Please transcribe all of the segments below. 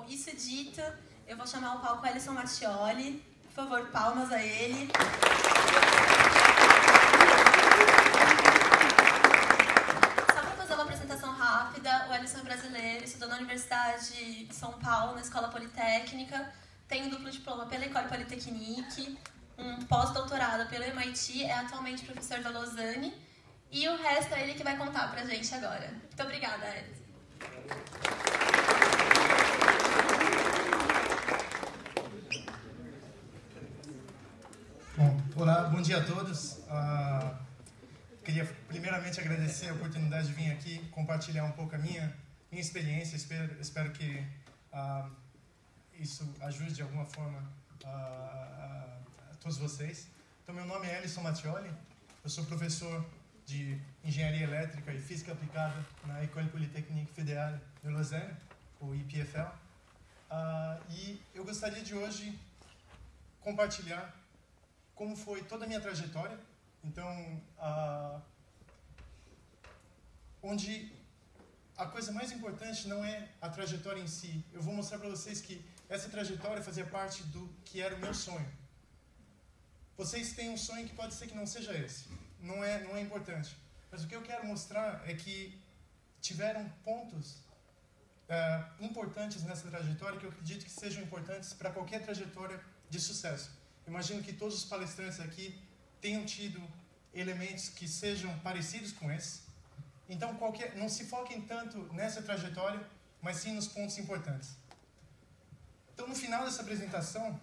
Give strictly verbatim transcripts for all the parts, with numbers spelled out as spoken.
Bom, isso dito, eu vou chamar ao palco Ellison Mattioli. Por favor, palmas a ele. Só para fazer uma apresentação rápida, o Ellison é brasileiro, estudou na Universidade de São Paulo, na Escola Politécnica, tem um duplo diploma pela École Polytechnique, um pós-doutorado pelo M I T, é atualmente professor da Lausanne, e o resto é ele que vai contar pra gente agora. Muito obrigada, Ellison. Bom, olá, bom dia a todos. Uh, queria primeiramente agradecer a oportunidade de vir aqui compartilhar um pouco a minha, minha experiência. Espero, espero que uh, isso ajude de alguma forma uh, a, a todos vocês. Então, meu nome é Ellison Mattioli, eu sou professor de Engenharia Elétrica e Física Aplicada na École Polytechnique Fédérale de Lausanne, ou E P F L. Uh, e eu gostaria de hoje compartilhar como foi toda a minha trajetória. Então, uh, onde a coisa mais importante não é a trajetória em si. Eu vou mostrar para vocês que essa trajetória fazia parte do que era o meu sonho. Vocês têm um sonho que pode ser que não seja esse. Não é, não é importante. Mas o que eu quero mostrar é que tiveram pontos uh, importantes nessa trajetória que eu acredito que sejam importantes para qualquer trajetória de sucesso. Imagino que todos os palestrantes aqui tenham tido elementos que sejam parecidos com esse. Então, qualquer, não se foquem tanto nessa trajetória, mas sim nos pontos importantes. Então, no final dessa apresentação,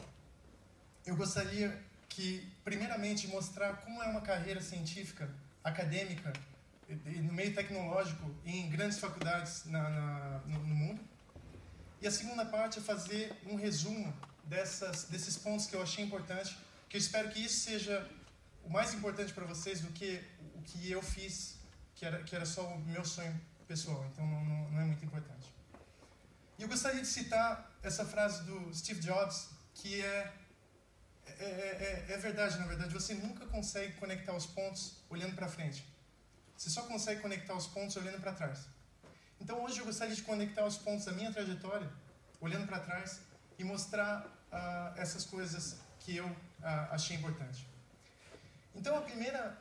eu gostaria que, primeiramente, mostrar como é uma carreira científica, acadêmica, no meio tecnológico, em grandes faculdades na, na, no, no mundo. E a segunda parte é fazer um resumo Dessas, desses pontos que eu achei importante, que eu espero que isso seja o mais importante para vocês do que o que eu fiz, que era, que era só o meu sonho pessoal, então não, não, não é muito importante. E eu gostaria de citar essa frase do Steve Jobs, que é, é, é, é verdade, na verdade, você nunca consegue conectar os pontos olhando para frente. Você só consegue conectar os pontos olhando para trás. Então hoje eu gostaria de conectar os pontos da minha trajetória, olhando para trás, e mostrar uh, essas coisas que eu uh, achei importante. Então, a primeira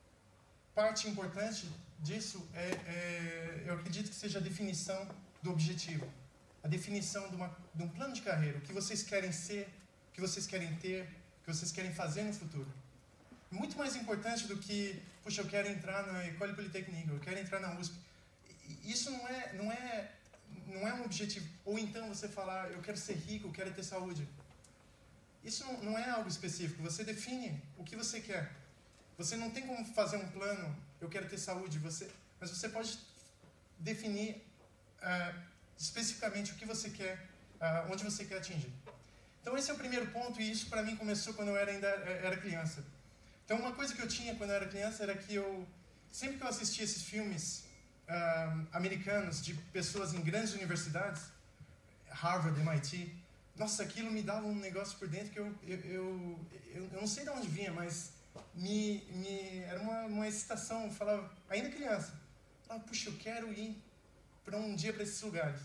parte importante disso, é, é, eu acredito que seja a definição do objetivo. A definição de, uma, de um plano de carreira, o que vocês querem ser, o que vocês querem ter, o que vocês querem fazer no futuro. Muito mais importante do que, puxa, eu quero entrar na École Polytechnique, eu quero entrar na U S P. Isso não é... Não é Não é um objetivo. Ou então você falar, eu quero ser rico, eu quero ter saúde. Isso não, não é algo específico. Você define o que você quer. Você não tem como fazer um plano, eu quero ter saúde, você, mas você pode definir uh, especificamente o que você quer, uh, onde você quer atingir. Então esse é o primeiro ponto, e isso para mim começou quando eu era, ainda era criança. Então uma coisa que eu tinha quando eu era criança era que eu, sempre que eu assistia esses filmes Uh, americanos, de pessoas em grandes universidades, Harvard, M I T, nossa, aquilo me dava um negócio por dentro que eu, eu, eu, eu, eu não sei de onde vinha, mas me, me, era uma, uma excitação. Eu falava, ainda criança, eu falava, puxa, eu quero ir para um dia para esses lugares.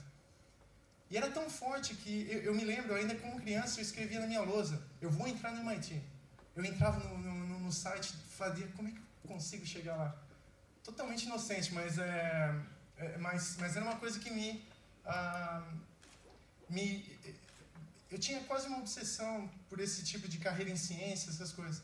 E era tão forte que eu, eu me lembro, ainda como criança, eu escrevia na minha lousa, eu vou entrar no M I T. Eu entrava no, no, no site, fazia, como é que eu consigo chegar lá? Totalmente inocente, mas, é, é, mas, mas era uma coisa que me, ah, me... Eu tinha quase uma obsessão por esse tipo de carreira em ciências, essas coisas.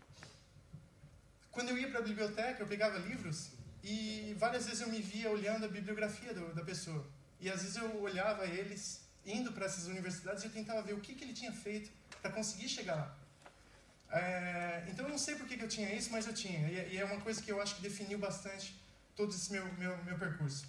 Quando eu ia para a biblioteca, eu pegava livros e várias vezes eu me via olhando a bibliografia do, da pessoa. E às vezes eu olhava eles indo para essas universidades e eu tentava ver o que, que ele tinha feito para conseguir chegar lá. É, então eu não sei por que, que eu tinha isso, mas eu tinha. E, e é uma coisa que eu acho que definiu bastante todo esse meu, meu, meu percurso.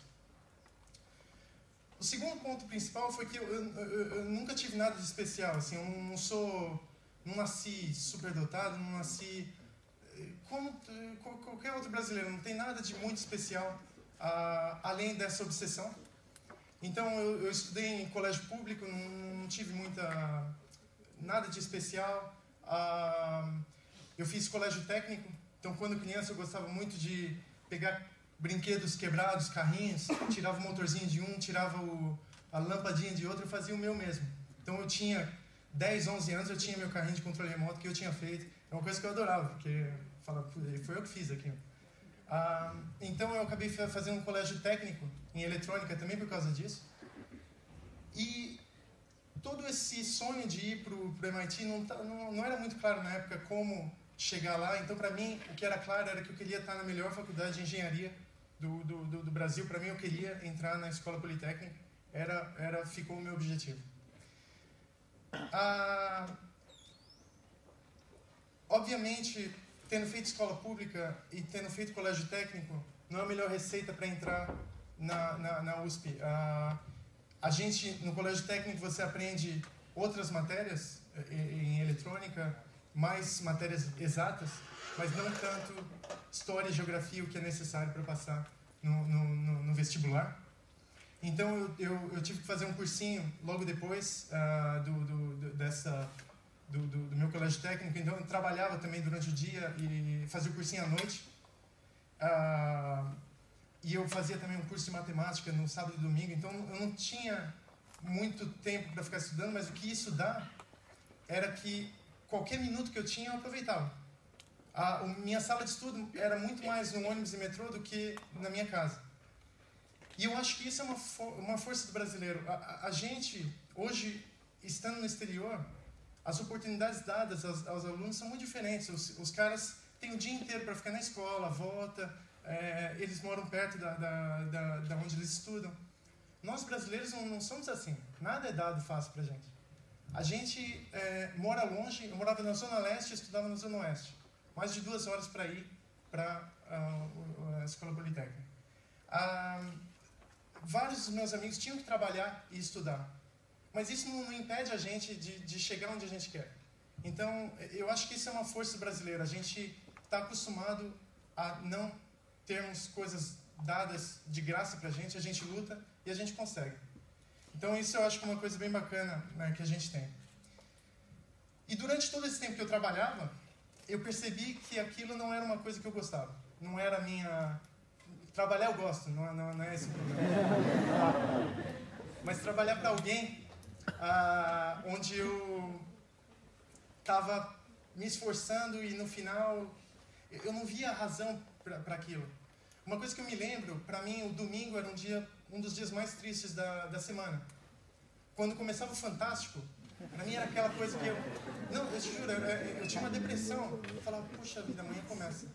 O segundo ponto principal foi que eu, eu, eu, eu nunca tive nada de especial. Assim, eu não sou, não nasci superdotado, não nasci como qualquer outro brasileiro. Não tem nada de muito especial uh, além dessa obsessão. Então eu, eu estudei em colégio público, não, não tive muita nada de especial. Uh, eu fiz colégio técnico, então quando criança eu gostava muito de pegar brinquedos quebrados, carrinhos, tirava o motorzinho de um, tirava o, a lampadinha de outro, eu fazia o meu mesmo. Então eu tinha dez, onze anos, eu tinha meu carrinho de controle remoto que eu tinha feito. É uma coisa que eu adorava, porque fala, foi eu que fiz aqui. Ah, então eu acabei fazendo um colégio técnico em eletrônica também por causa disso. E todo esse sonho de ir para o M I T não, não, não era muito claro na época como chegar lá. Então, para mim, o que era claro era que eu queria estar na melhor faculdade de engenharia do, do, do, do Brasil. Para mim, eu queria entrar na Escola Politécnica. Era, era, ficou o meu objetivo. Ah, obviamente, tendo feito escola pública e tendo feito colégio técnico, não é a melhor receita para entrar na, na, na U S P. Ah, a gente, no colégio técnico, você aprende outras matérias em eletrônica, mais matérias exatas, mas não tanto história e geografia, o que é necessário para passar no, no, no, no vestibular. Então, eu, eu, eu tive que fazer um cursinho logo depois uh, do, do, do, dessa, do, do, do meu colégio técnico. Então, eu trabalhava também durante o dia e fazia o cursinho à noite. Uh, e eu fazia também um curso de matemática no sábado e domingo. Então, eu não tinha muito tempo para ficar estudando, mas o que isso dá era que qualquer minuto que eu tinha, eu aproveitava. A, a minha sala de estudo era muito mais no ônibus e metrô do que na minha casa. E eu acho que isso é uma, for uma força do brasileiro. A, a, a gente, hoje, estando no exterior, as oportunidades dadas aos, aos alunos são muito diferentes. Os, os caras têm o dia inteiro para ficar na escola, volta, é, eles moram perto da, da, da, da onde eles estudam. Nós, brasileiros, não, não somos assim. Nada é dado fácil para a gente. A gente é, mora longe, eu morava na Zona Leste e estudava na Zona Oeste. Mais de duas horas para ir para a, a Escola Politécnica. Ah, vários dos meus amigos tinham que trabalhar e estudar. Mas isso não, não impede a gente de, de chegar onde a gente quer. Então, eu acho que isso é uma força brasileira. A gente está acostumado a não termos coisas dadas de graça para a gente, a gente luta e a gente consegue. Então, isso eu acho que é uma coisa bem bacana, né, que a gente tem. E durante todo esse tempo que eu trabalhava, eu percebi que aquilo não era uma coisa que eu gostava. Não era a minha... Trabalhar eu gosto, não, não, não é esse o problema. Mas trabalhar para alguém ah, onde eu estava me esforçando e no final eu não via razão para aquilo. Uma coisa que eu me lembro, para mim o domingo era um dia, um dos dias mais tristes da, da semana. Quando começava o Fantástico, para mim era aquela coisa que eu... Não, eu te juro, eu, eu tinha uma depressão. Eu falava, puxa vida, amanhã começa.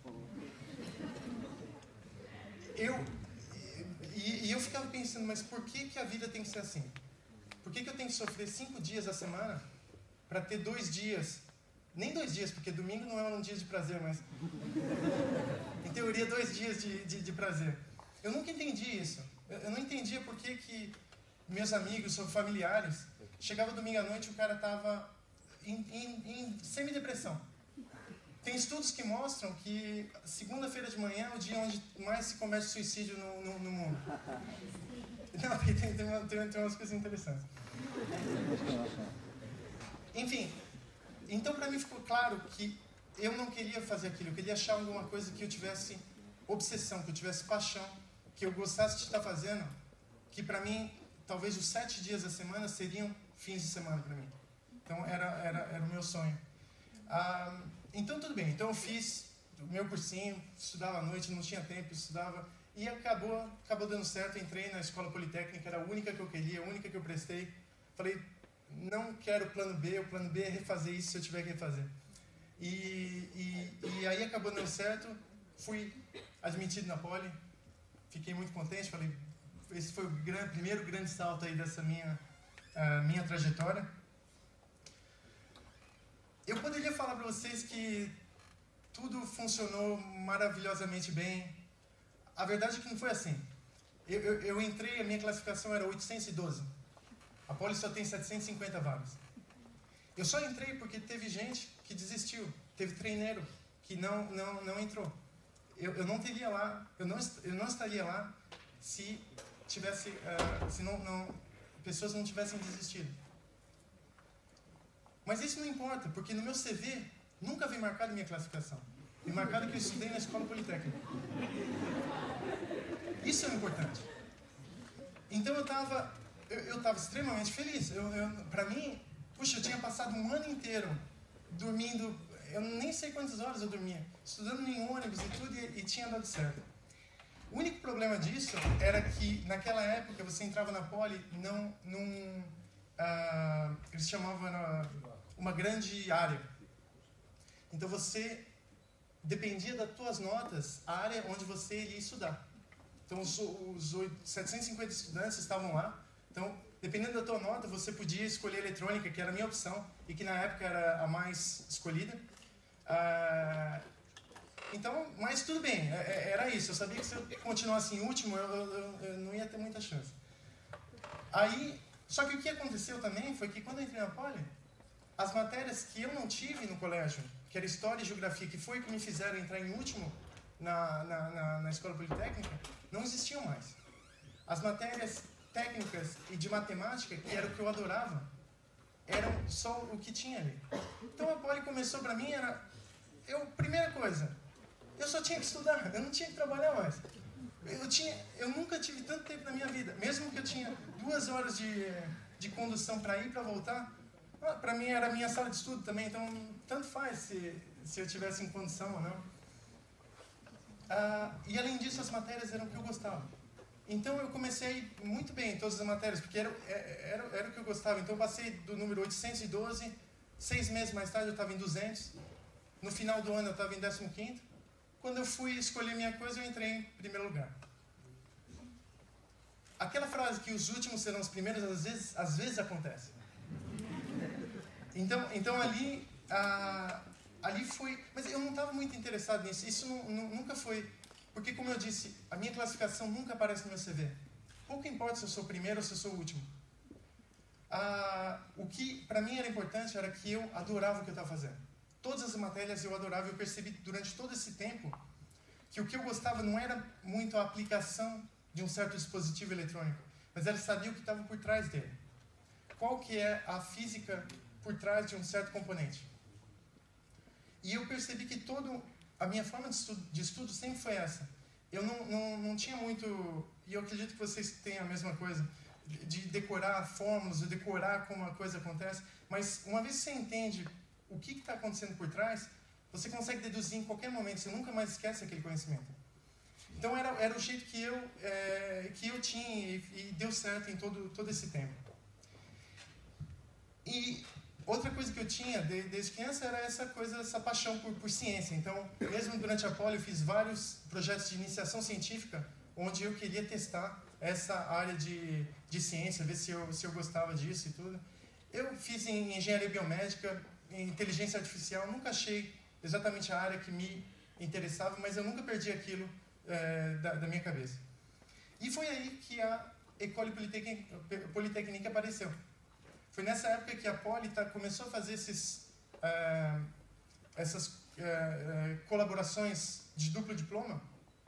Eu, e, e eu ficava pensando, mas por que, que a vida tem que ser assim? Por que, que eu tenho que sofrer cinco dias a semana para ter dois dias? Nem dois dias, porque domingo não é um dia de prazer, mas... Em teoria, dois dias de, de, de prazer. Eu nunca entendi isso. Eu, eu não entendia por que, que meus amigos ou familiares... Chegava domingo à noite e o cara estava em, em, em semi-depressão. Tem estudos que mostram que segunda-feira de manhã é o dia onde mais se comete suicídio no, no, no mundo. Não, tem, tem, tem, uma, tem, tem umas coisas interessantes. Enfim, então para mim ficou claro que eu não queria fazer aquilo. Eu queria achar alguma coisa que eu tivesse obsessão, que eu tivesse paixão, que eu gostasse de estar fazendo, que para mim, talvez os sete dias da semana seriam fins de semana para mim. Então era, era, era o meu sonho. Ah, então tudo bem, então eu fiz o meu cursinho, estudava à noite, não tinha tempo, estudava, e acabou, acabou dando certo. Entrei na Escola Politécnica, era a única que eu queria, a única que eu prestei. Falei, não quero plano B, o plano B é refazer isso se eu tiver que refazer. E, e, e aí acabou dando certo, fui admitido na Poli, fiquei muito contente, falei, esse foi o grande, primeiro grande salto aí dessa minha, uh, minha trajetória. Eu poderia falar para vocês que tudo funcionou maravilhosamente bem. A verdade é que não foi assim. Eu, eu, eu entrei, a minha classificação era oitocentos e doze. A Poli só tem setecentas e cinquenta vagas. Eu só entrei porque teve gente que desistiu. Teve treineiro que não, não, não entrou. Eu, eu não teria lá, eu não, eu não estaria lá se tivesse, uh, se não, não, pessoas não tivessem desistido. Mas isso não importa, porque no meu C V nunca vem marcado minha classificação. Vem marcado que eu estudei na Escola Politécnica. Isso é importante. Então eu estava eu estava extremamente feliz. Eu, eu, para mim, puxa, eu tinha passado um ano inteiro dormindo, eu nem sei quantas horas eu dormia, estudando em ônibus e tudo, e, e tinha dado certo. O único problema disso era que, naquela época, você entrava na Poli não, num... Uh, eles chamavam uh, uma grande área. Então, você dependia das tuas notas, a área onde você ia estudar. Então, os, os setecentos e cinquenta estudantes estavam lá. Então, dependendo da tua nota, você podia escolher eletrônica, que era a minha opção, e que na época era a mais escolhida. Uh, então, mas tudo bem, era isso. Eu sabia que se eu continuasse em último, eu, eu, eu não ia ter muita chance. Aí, só que o que aconteceu também foi que quando eu entrei na Poli, as matérias que eu não tive no colégio, que era História e Geografia, que foi o que me fizeram entrar em último na, na, na, na Escola Politécnica, não existiam mais. As matérias técnicas e de matemática, que era o que eu adorava, eram só o que tinha ali. Então a Poli começou para mim, era... Eu, primeira coisa, eu só tinha que estudar, eu não tinha que trabalhar mais. Eu, tinha, eu nunca tive tanto tempo na minha vida, mesmo que eu tinha duas horas de, de condução para ir e para voltar, para mim era a minha sala de estudo também, então tanto faz se, se eu tivesse em condição ou não. Ah, e além disso, as matérias eram o que eu gostava. Então eu comecei a ir muito bem em todas as matérias, porque era, era, era o que eu gostava. Então eu passei do número oitocentos e doze, seis meses mais tarde eu estava em duzentos, no final do ano eu estava em décimo quinto. Quando eu fui escolher minha coisa, eu entrei em primeiro lugar. Aquela frase que os últimos serão os primeiros, às vezes, às vezes acontece. Então, então ali, ah, ali foi... Mas eu não estava muito interessado nisso. Isso não, não, nunca foi... Porque, como eu disse, a minha classificação nunca aparece no meu C V. Pouco importa se eu sou o primeiro ou se eu sou o último. Ah, o que, para mim, era importante era que eu adorava o que eu estava fazendo. Todas as matérias eu adorava, eu percebi durante todo esse tempo que o que eu gostava não era muito a aplicação de um certo dispositivo eletrônico, mas era saber o que estava por trás dele. Qual que é a física por trás de um certo componente. E eu percebi que toda a minha forma de estudo, de estudo sempre foi essa. Eu não, não, não tinha muito, e eu acredito que vocês tenham a mesma coisa, de decorar fórmulas, de decorar como a coisa acontece, mas uma vez que você entende o que está acontecendo por trás, você consegue deduzir em qualquer momento, você nunca mais esquece aquele conhecimento. Então era, era o jeito que eu, é, que eu tinha e, e deu certo em todo, todo esse tempo. E outra coisa que eu tinha de, desde criança era essa coisa, essa paixão por, por ciência. Então, mesmo durante a Poli, eu fiz vários projetos de iniciação científica, onde eu queria testar essa área de, de ciência, ver se eu, se eu gostava disso e tudo. Eu fiz em engenharia biomédica, em inteligência artificial, nunca achei exatamente a área que me interessava, mas eu nunca perdi aquilo é, da, da minha cabeça. E foi aí que a École Polytechnique, Polytechnique apareceu. Foi nessa época que a Poli tá, começou a fazer esses, uh, essas uh, uh, colaborações de duplo diploma.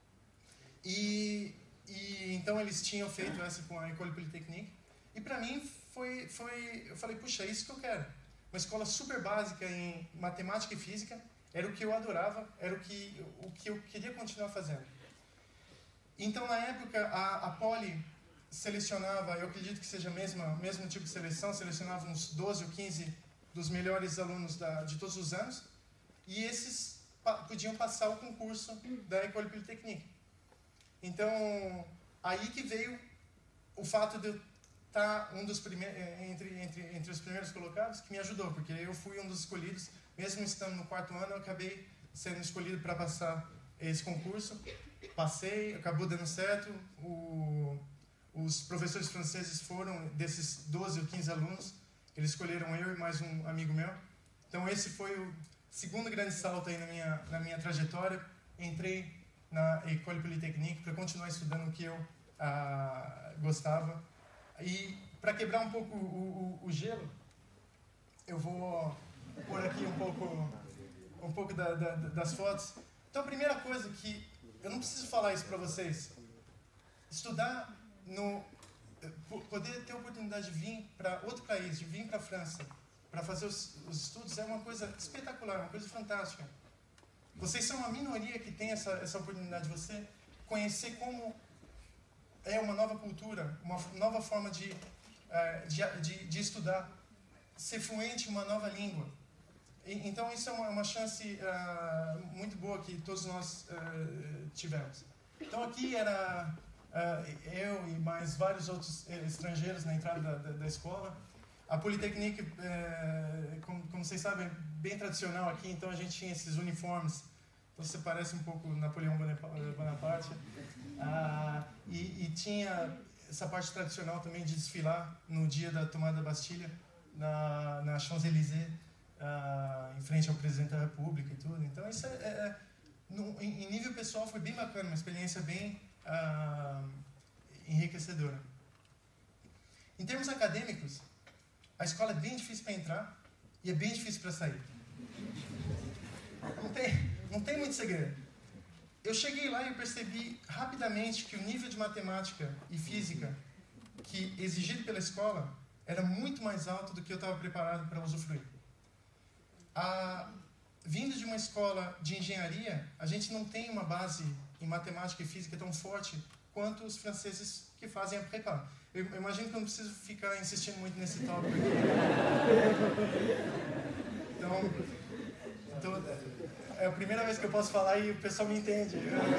E, e então eles tinham feito essa com a École Polytechnique. E para mim foi, foi, eu falei, puxa, é isso que eu quero. Uma escola super básica em matemática e física, era o que eu adorava, era o que, o que eu queria continuar fazendo. Então, na época, a, a Poli selecionava, eu acredito que seja o mesmo tipo de seleção, selecionava uns doze ou quinze dos melhores alunos da, de todos os anos, e esses pa, podiam passar o concurso da École Polytechnique. Então, aí que veio o fato de eu estar um dos primeiros, entre, entre, entre os primeiros colocados, que me ajudou, porque eu fui um dos escolhidos, mesmo estando no quarto ano, eu acabei sendo escolhido para passar esse concurso. Passei, acabou dando certo, o... Os professores franceses foram, desses doze ou quinze alunos, eles escolheram eu e mais um amigo meu. Então esse foi o segundo grande salto aí na minha, na minha trajetória. Entrei na École Polytechnique para continuar estudando o que eu ah, gostava. E para quebrar um pouco o, o, o gelo, eu vou pôr aqui um pouco, um pouco da, da, das fotos. Então a primeira coisa que, eu não preciso falar isso para vocês, estudar no, poder ter a oportunidade de vir para outro país, de vir para a França, para fazer os, os estudos, é uma coisa espetacular, uma coisa fantástica. Vocês são uma minoria que tem essa, essa oportunidade de você conhecer como é uma nova cultura, uma nova forma de uh, de, de, de estudar, ser fluente em uma nova língua. E, então, isso é uma, uma chance uh, muito boa que todos nós uh, tivemos. Então, aqui era uh, eu e mais vários outros estrangeiros na entrada da, da, da escola. A Polytechnique, uh, como, como vocês sabem, é bem tradicional aqui, então a gente tinha esses uniformes. Então, você parece um pouco Napoleão Bonaparte. Uh, e, e tinha essa parte tradicional também de desfilar no dia da tomada da Bastilha, na, na Champs-Élysées, uh, em frente ao presidente da República e tudo. Então, isso é, é, no, em, em nível pessoal foi bem bacana, uma experiência bem uh, enriquecedora. Em termos acadêmicos, a escola é bem difícil para entrar e é bem difícil para sair. Não tem, não tem muito segredo. Eu cheguei lá e eu percebi rapidamente que o nível de matemática e física que exigido pela escola era muito mais alto do que eu estava preparado para usufruir. A, vindo de uma escola de engenharia, a gente não tem uma base em matemática e física tão forte quanto os franceses que fazem a prépa. Eu, eu imagino que eu não preciso ficar insistindo muito nesse tópico aqui. Então, então é a primeira vez que eu posso falar e o pessoal me entende.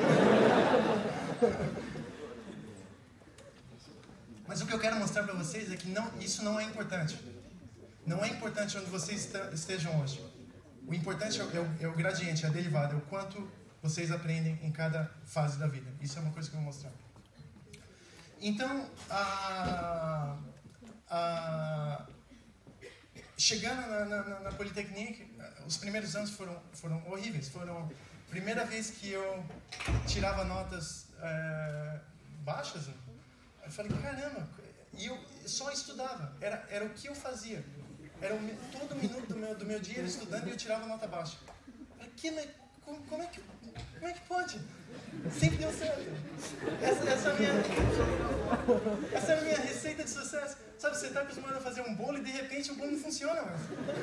Mas o que eu quero mostrar para vocês é que não, isso não é importante. Não é importante onde vocês estejam hoje. O importante é o, é, o, é o gradiente, é a derivada, é o quanto vocês aprendem em cada fase da vida. Isso é uma coisa que eu vou mostrar. Então, a, a, chegando na, na, na Polytechnique, os primeiros anos foram, foram horríveis. Foram a primeira vez que eu tirava notas é, baixas. Eu falei, caramba, e eu só estudava. Era, era o que eu fazia. Era um, todo minuto do meu, do meu dia era estudando e eu tirava nota baixa. Que, como, como, é que, como é que pode? Sempre deu certo. Essa, essa, é a minha, essa é a minha receita de sucesso. Sabe, você está acostumado a fazer um bolo e de repente o bolo não funciona mais.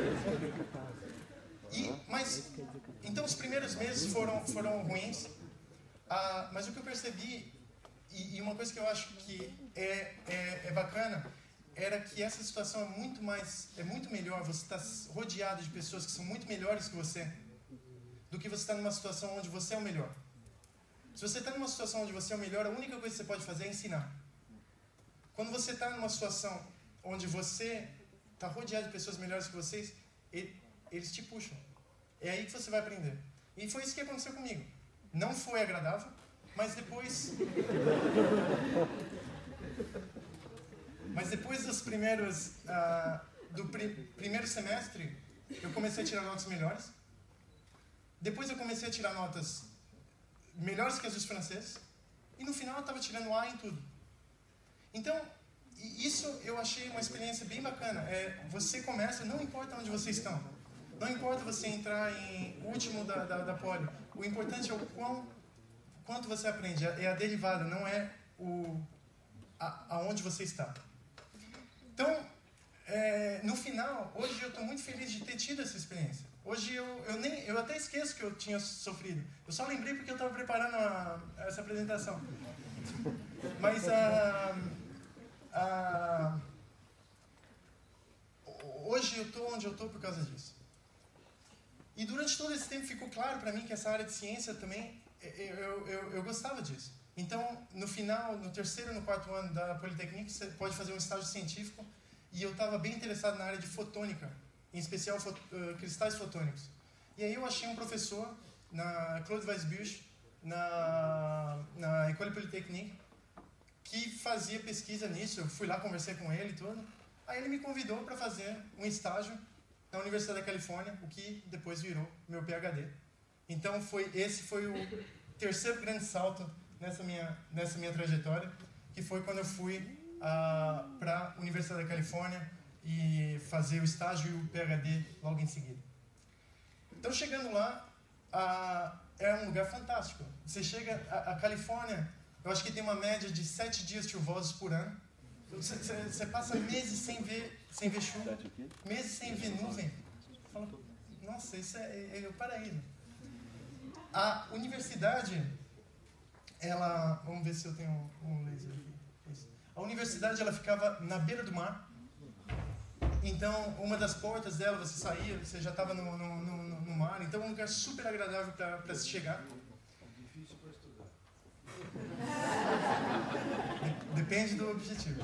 E, mas, então os primeiros meses foram, foram ruins. Ah, mas o que eu percebi, e, e uma coisa que eu acho que é, é, é bacana, era que essa situação é muito mais, é muito melhor, você está rodeado de pessoas que são muito melhores que você, do que você está numa situação onde você é o melhor. Se você está numa situação onde você é o melhor, a única coisa que você pode fazer é ensinar. Quando você está numa situação onde você está rodeado de pessoas melhores que vocês, eles te puxam. É aí que você vai aprender. E foi isso que aconteceu comigo. Não foi agradável, mas depois... Mas depois dos primeiros... Uh, do pri primeiro semestre, eu comecei a tirar notas melhores. Depois eu comecei a tirar notas melhores que as dos franceses. E no final eu estava tirando A em tudo. Então, isso eu achei uma experiência bem bacana. É, você começa, não importa onde vocês estão. Não importa você entrar em último da, da, da poli. O importante é o quão, quanto você aprende. É a derivada, não é o, a, aonde você está. Então, é, no final, hoje eu estou muito feliz de ter tido essa experiência. Hoje eu, eu, nem, eu até esqueço que eu tinha sofrido. Eu só lembrei porque eu estava preparando a, essa apresentação. Mas a, a, hoje eu estou onde eu estou por causa disso. E durante todo esse tempo ficou claro para mim que essa área de ciência também, eu, eu, eu gostava disso. Então, no final, no terceiro e no quarto ano da Polytechnique, você pode fazer um estágio científico. E eu estava bem interessado na área de fotônica, em especial fot uh, cristais fotônicos. E aí eu achei um professor, na Claude Weisbusch, na, na École Polytechnique, que fazia pesquisa nisso. Eu fui lá, conversei com ele e tudo. Aí ele me convidou para fazer um estágio na Universidade da Califórnia, o que depois virou meu PhD. Então, foi, esse foi o terceiro grande salto nessa minha, nessa minha trajetória, que foi quando eu fui uh, para a Universidade da Califórnia e fazer o estágio e o PhD logo em seguida. Então, chegando lá, uh, é um lugar fantástico. Você chega, a, a Califórnia, eu acho que tem uma média de sete dias chuvosos por ano. Você, você, você passa meses sem ver, sem ver chuva, meses sem ver nuvem. Fala, nossa, isso é, é, é o paraíso. A universidade, ela... Vamos ver se eu tenho um, um laser aqui. Isso. A A universidade ela ficava na beira do mar. Então, uma das portas dela, você saía, você já estava no, no, no, no mar. Então, é um lugar super agradável para se chegar. Difícil para estudar. Depende do objetivo.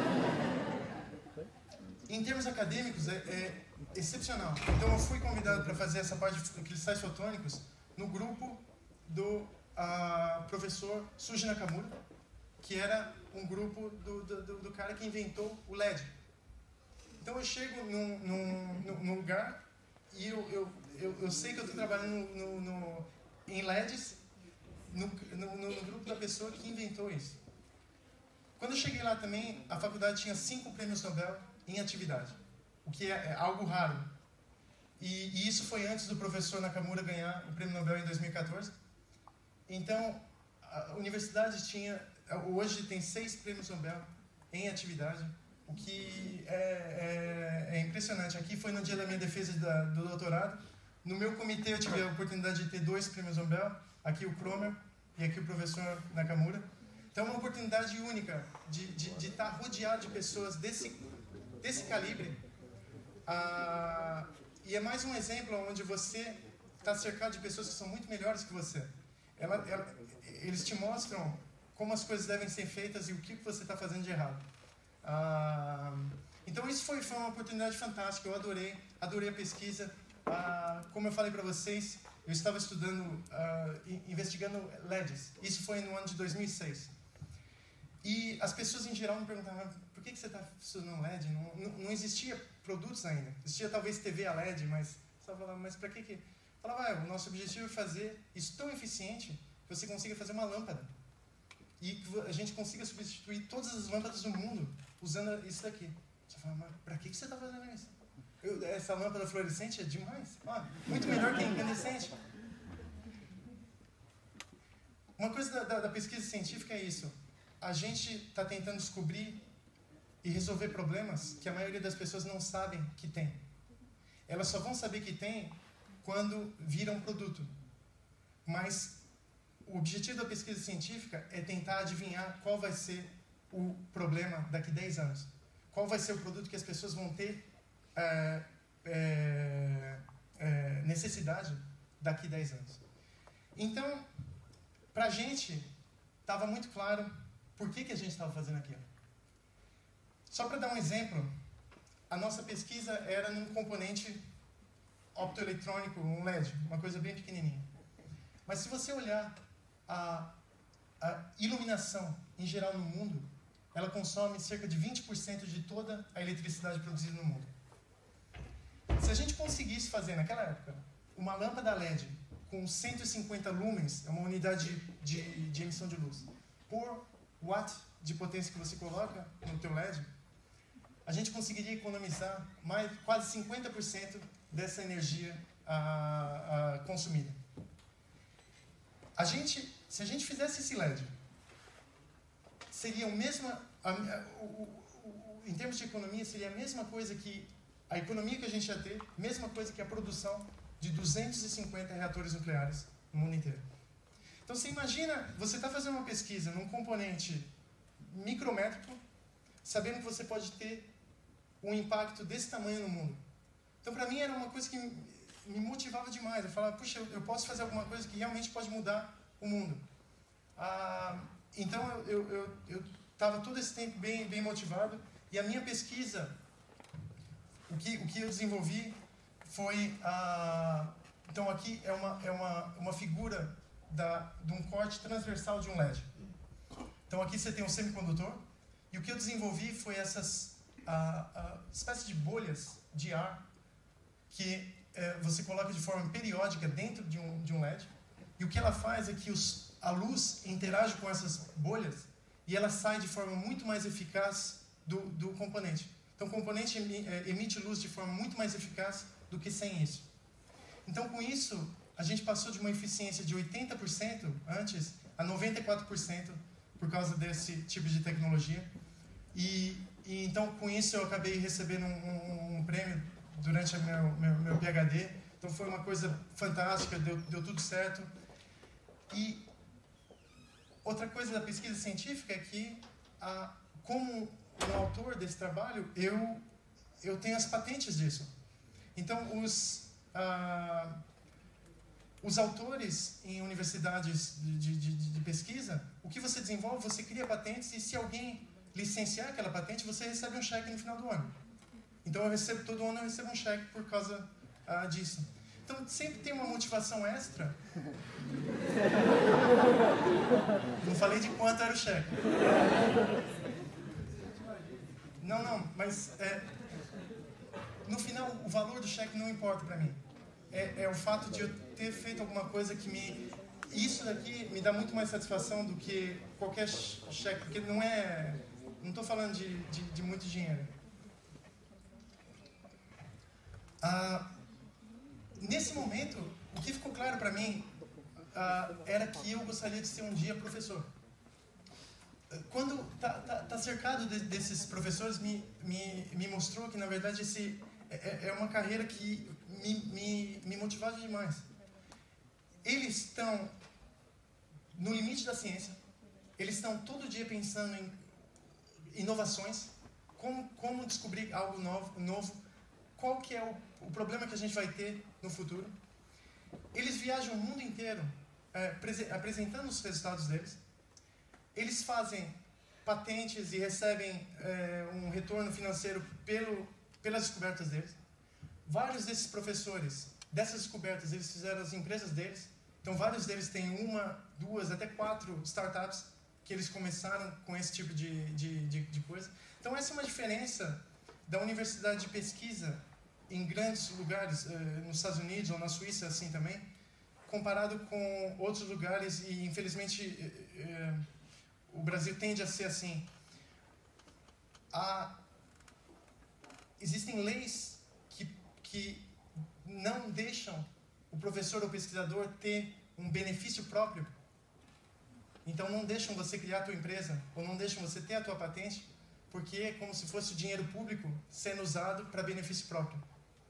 Em termos acadêmicos, é, é excepcional. Então, eu fui convidado para fazer essa parte de cristais fotônicos no grupo do uh, professor Suji Nakamura, que era um grupo do, do, do cara que inventou o L E D. Então, eu chego num, num, num lugar e eu, eu, eu, eu sei que eu estou trabalhando no, no, em L E Ds no, no, no grupo da pessoa que inventou isso. Quando eu cheguei lá também, a faculdade tinha cinco prêmios Nobel em atividade, o que é, é algo raro. E, e isso foi antes do professor Nakamura ganhar o prêmio Nobel em dois mil e quatorze. Então, a universidade tinha, hoje tem seis prêmios Nobel em atividade, o que é, é, é impressionante. Aqui foi no dia da minha defesa da, do doutorado. No meu comitê eu tive a oportunidade de ter dois prêmios Nobel, aqui o Cromer e aqui o professor Nakamura. Então é uma oportunidade única de, de, de estar rodeado de pessoas desse, desse calibre. Ah, e é mais um exemplo onde você está cercado de pessoas que são muito melhores que você. Ela, ela, eles te mostram como as coisas devem ser feitas e o que você está fazendo de errado. Ah, então isso foi, foi uma oportunidade fantástica, eu adorei, adorei a pesquisa. Ah, como eu falei para vocês, eu estava estudando, ah, investigando L E Ds. Isso foi no ano de dois mil e seis. E as pessoas em geral me perguntavam, por que, que você está estudando L E D? Não, não, não existia produtos ainda. Existia talvez T V a L E D, mas você falava, mas para que que... Eu falava, ah, o nosso objetivo é fazer isso tão eficiente que você consiga fazer uma lâmpada. E que a gente consiga substituir todas as lâmpadas do mundo usando isso daqui. Você fala, mas para que, que você está fazendo isso? Eu, essa lâmpada fluorescente é demais. Ah, muito melhor que a incandescente. Uma coisa da, da, da pesquisa científica é isso. A gente está tentando descobrir e resolver problemas que a maioria das pessoas não sabem que tem. Elas só vão saber que tem quando viram um produto. Mas o objetivo da pesquisa científica é tentar adivinhar qual vai ser o problema daqui a dez anos. Qual vai ser o produto que as pessoas vão ter é, é, é, necessidade daqui a dez anos. Então, para a gente, estava muito claro por que, que a gente estava fazendo aquilo. Só para dar um exemplo, a nossa pesquisa era num componente optoeletrônico, um L E D, uma coisa bem pequenininha. Mas se você olhar a, a iluminação em geral no mundo, ela consome cerca de vinte por cento de toda a eletricidade produzida no mundo. Se a gente conseguisse fazer naquela época uma lâmpada L E D com cento e cinquenta lumens, é uma unidade de, de, de emissão de luz, por watt de potência que você coloca no teu L E D, a gente conseguiria economizar mais, quase cinquenta por cento dessa energia ah, ah, consumida. A gente, se a gente fizesse esse L E D, seria o mesmo, a, a, o, o, o, em termos de economia, seria a mesma coisa que a economia que a gente ia ter, mesma coisa que a produção de duzentos e cinquenta reatores nucleares no mundo inteiro. Então, você imagina, você está fazendo uma pesquisa num componente micrométrico, sabendo que você pode ter um impacto desse tamanho no mundo. Então, para mim, era uma coisa que me motivava demais. Eu falava, puxa, eu posso fazer alguma coisa que realmente pode mudar o mundo. Ah, então, eu estava todo esse tempo bem, bem motivado. E a minha pesquisa, o que, o que eu desenvolvi foi... Ah, então, aqui é uma, é uma, uma figura da, de um corte transversal de um L E D. Então, aqui você tem um semicondutor. E o que eu desenvolvi foi essas ah, ah, espécies de bolhas de ar que eh, você coloca de forma periódica dentro de um, de um L E D. E o que ela faz é que os, a luz interage com essas bolhas e ela sai de forma muito mais eficaz do, do componente. Então, o componente emite luz de forma muito mais eficaz do que sem isso. Então, com isso, a gente passou de uma eficiência de oitenta por cento antes a noventa e quatro por cento por causa desse tipo de tecnologia. E, e então, com isso, eu acabei recebendo um, um, um prêmio durante o meu, meu, meu PhD. Então, foi uma coisa fantástica, deu, deu tudo certo. E outra coisa da pesquisa científica é que, a, como um autor desse trabalho, eu, eu tenho as patentes disso. Então, os, ah, os autores em universidades de, de, de, de pesquisa, o que você desenvolve, você cria patentes e se alguém licenciar aquela patente, você recebe um cheque no final do ano. Então, eu recebo, todo ano eu recebo um cheque por causa ah, disso. Então, sempre tem uma motivação extra. Não falei de quanto era o cheque. Não, não, mas é, no final, o valor do cheque não importa para mim. É, é o fato de eu ter feito alguma coisa que me... Isso daqui me dá muito mais satisfação do que qualquer cheque, porque não é... Não estou falando de, de, de muito dinheiro. Ah, nesse momento, o que ficou claro para mim ah, era que eu gostaria de ser um dia professor. Quando tá, tá, tá cercado de, desses professores, me, me, me mostrou que, na verdade, esse é, é uma carreira que me, me, me motivava demais. Eles estão no limite da ciência, eles estão todo dia pensando em inovações, como, como descobrir algo novo, novo, qual que é o, o problema que a gente vai ter no futuro. Eles viajam o mundo inteiro é, apresentando os resultados deles. Eles fazem patentes e recebem é, um retorno financeiro pelo, pelas descobertas deles. Vários desses professores, dessas descobertas, eles fizeram as empresas deles. Então, vários deles têm uma, duas, até quatro startups que eles começaram com esse tipo de, de, de, de coisa. Então, essa é uma diferença da universidade de pesquisa em grandes lugares, eh, nos Estados Unidos ou na Suíça, assim também, comparado com outros lugares e, infelizmente, eh, eh, o Brasil tende a ser assim. Há, existem leis que, que não deixam o professor ou pesquisador ter um benefício próprio. Então, não deixam você criar a tua empresa, ou não deixam você ter a tua patente, porque é como se fosse o dinheiro público sendo usado para benefício próprio.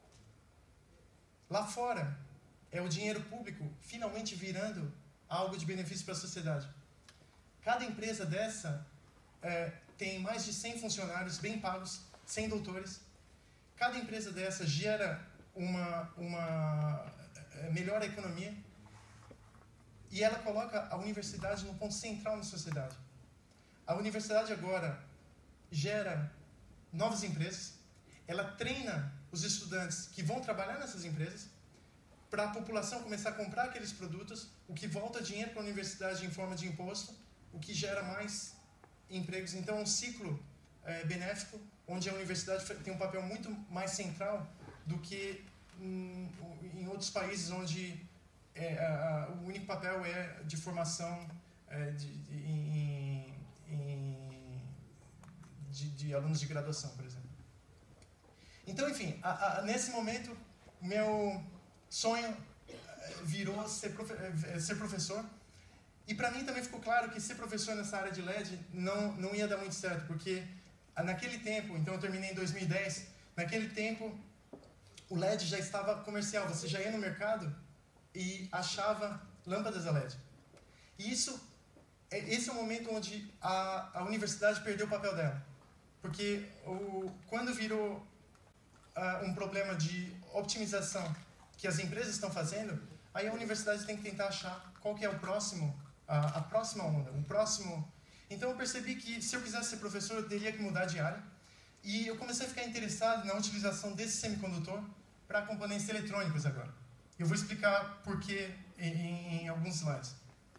Lá fora, é o dinheiro público finalmente virando algo de benefício para a sociedade. Cada empresa dessa é, tem mais de cem funcionários bem pagos, cem doutores. Cada empresa dessa gera uma, uma melhora a economia e ela coloca a universidade no ponto central na sociedade. A universidade agora gera novas empresas, ela treina os estudantes que vão trabalhar nessas empresas para a população começar a comprar aqueles produtos, o que volta dinheiro para a universidade em forma de imposto, o que gera mais empregos. Então, é um ciclo é, benéfico, onde a universidade tem um papel muito mais central do que hum, em outros países onde é, a, a, o único papel é de formação é, de, de, em, em, de, de alunos de graduação, por exemplo. Então, enfim, a, a, nesse momento, meu sonho virou ser, profe ser professor. E para mim também ficou claro que ser professor nessa área de L E D não, não ia dar muito certo, porque naquele tempo, então eu terminei em dois mil e dez, naquele tempo o L E D já estava comercial, você já ia no mercado e achava lâmpadas a L E D. E isso, esse é o momento onde a, a universidade perdeu o papel dela. Porque o, quando virou uh, um problema de optimização que as empresas estão fazendo, aí a universidade tem que tentar achar qual que é o próximo, a, a próxima onda, o próximo... Então eu percebi que se eu quisesse ser professor, eu teria que mudar de área. E eu comecei a ficar interessado na utilização desse semicondutor para componentes eletrônicos agora. Eu vou explicar por quê em, em alguns slides.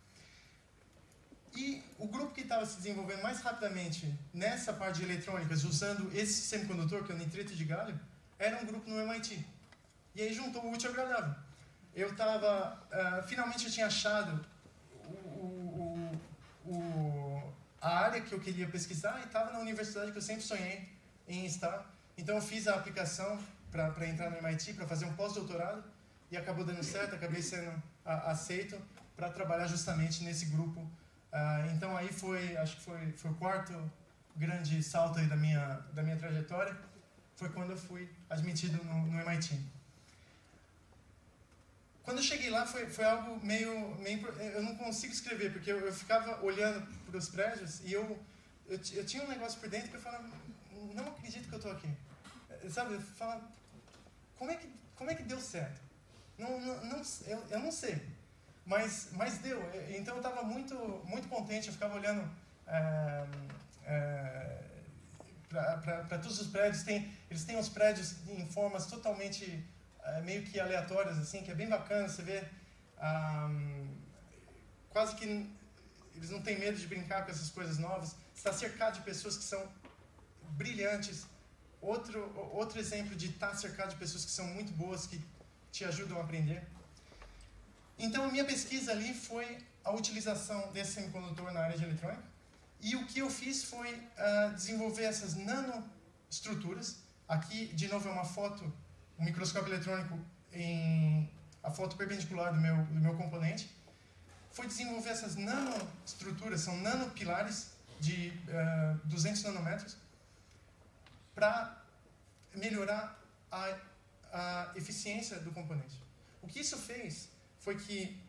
E o grupo que estava se desenvolvendo mais rapidamente nessa parte de eletrônicas, usando esse semicondutor, que é o nitrito de galho, era um grupo no M I T. E aí juntou o útil ao agradável. Eu estava... Uh, finalmente eu tinha achado o, o, o, a área que eu queria pesquisar e estava na universidade que eu sempre sonhei em estar. Então eu fiz a aplicação para entrar no M I T, para fazer um pós-doutorado, e acabou dando certo, acabei sendo a, aceito para trabalhar justamente nesse grupo. Uh, então aí foi, acho que foi, foi o quarto grande salto aí da minha, da minha trajetória, foi quando eu fui admitido no, no M I T. Quando eu cheguei lá foi, foi algo meio, meio... Eu não consigo escrever, porque eu, eu ficava olhando para os prédios e eu, eu, eu tinha um negócio por dentro que eu falava, não acredito que eu estou aqui. Sabe, eu falava, como é que, como é que deu certo? Não, não, não, eu, eu não sei, mas, mas deu. Então eu estava muito, muito contente, eu ficava olhando é, é, para todos os prédios. Tem, eles têm uns prédios em formas totalmente, é, meio que aleatórias, assim, que é bem bacana, você vê, um, quase que eles não têm medo de brincar com essas coisas novas. Está cercado de pessoas que são brilhantes. Outro, outro exemplo de estar cercado de pessoas que são muito boas, que te ajudam a aprender. Então, a minha pesquisa ali foi a utilização desse semicondutor na área de eletrônica. E o que eu fiz foi uh, desenvolver essas nanoestruturas. Aqui, de novo, é uma foto, um microscópio eletrônico, em a foto perpendicular do meu, do meu componente. Foi desenvolver essas nanoestruturas, são nanopilares de uh, duzentos nanômetros, para melhorar a, a eficiência do componente. O que isso fez foi que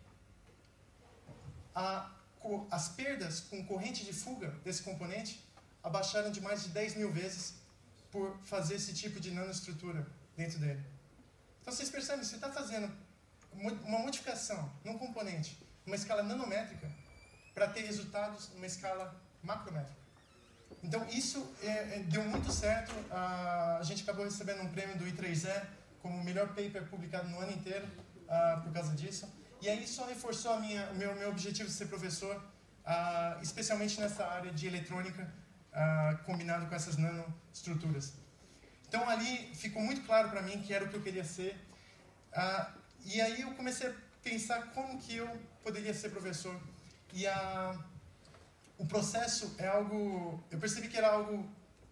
a, as perdas com corrente de fuga desse componente abaixaram de mais de dez mil vezes por fazer esse tipo de nanoestrutura dentro dele. Então vocês percebem, você está fazendo uma modificação num componente numa escala nanométrica para ter resultados numa escala macrométrica. Então, isso é, é, deu muito certo. A, a gente acabou recebendo um prêmio do I três E como o melhor paper publicado no ano inteiro uh, por causa disso. E aí só reforçou a minha, o meu, meu objetivo de ser professor, uh, especialmente nessa área de eletrônica, uh, combinado com essas nanoestruturas. Então, ali ficou muito claro para mim que era o que eu queria ser. Uh, e aí eu comecei a pensar como que eu poderia ser professor. E a... O processo é algo... Eu percebi que era algo...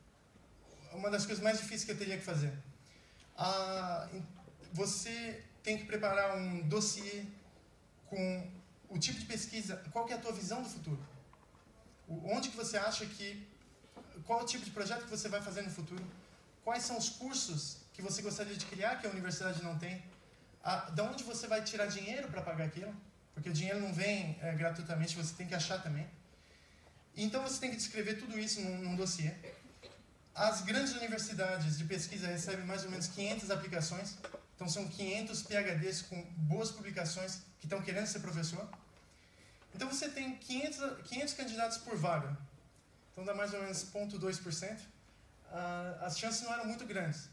Uma das coisas mais difíceis que eu teria que fazer. Ah, você tem que preparar um dossiê com o tipo de pesquisa... Qual que é a tua visão do futuro? Onde que você acha que... Qual é o tipo de projeto que você vai fazer no futuro? Quais são os cursos que você gostaria de criar que a universidade não tem? Ah, de onde você vai tirar dinheiro para pagar aquilo? Porque o dinheiro não vem é, gratuitamente, você tem que achar também. Então, você tem que descrever tudo isso num, num dossiê. As grandes universidades de pesquisa recebem mais ou menos quinhentas aplicações. Então, são quinhentos PhDs com boas publicações que estão querendo ser professor. Então, você tem quinhentos, quinhentos candidatos por vaga. Então, dá mais ou menos zero vírgula dois por cento. Uh, as chances não eram muito grandes.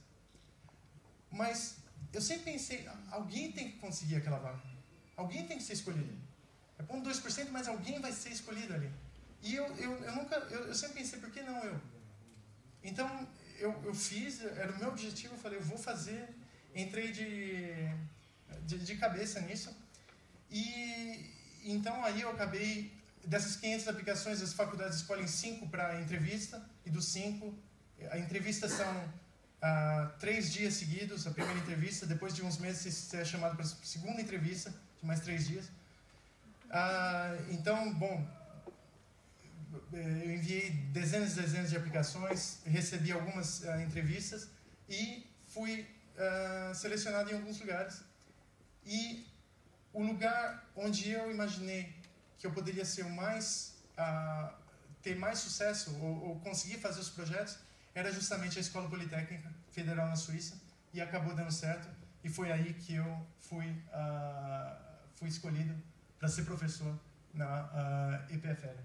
Mas, eu sempre pensei, alguém tem que conseguir aquela vaga. Alguém tem que ser escolhido. É zero vírgula dois por cento, mas alguém vai ser escolhido ali. E eu, eu, eu, nunca, eu, eu sempre pensei, por que não eu? Então, eu, eu fiz, era o meu objetivo, eu falei, eu vou fazer, entrei de, de, de cabeça nisso. E então, aí eu acabei, dessas quinhentas aplicações, as faculdades escolhem cinco para entrevista, e dos cinco, a entrevista são ah, três dias seguidos, a primeira entrevista, depois de uns meses você é chamado para a segunda entrevista, de mais três dias. Ah, então, bom... Eu enviei dezenas e dezenas de aplicações, recebi algumas uh, entrevistas e fui uh, selecionado em alguns lugares. E o lugar onde eu imaginei que eu poderia ser o mais, uh, ter mais sucesso ou, ou conseguir fazer os projetos era justamente a Escola Politécnica Federal na Suíça, e acabou dando certo. E foi aí que eu fui, uh, fui escolhido para ser professor na uh, E P F L.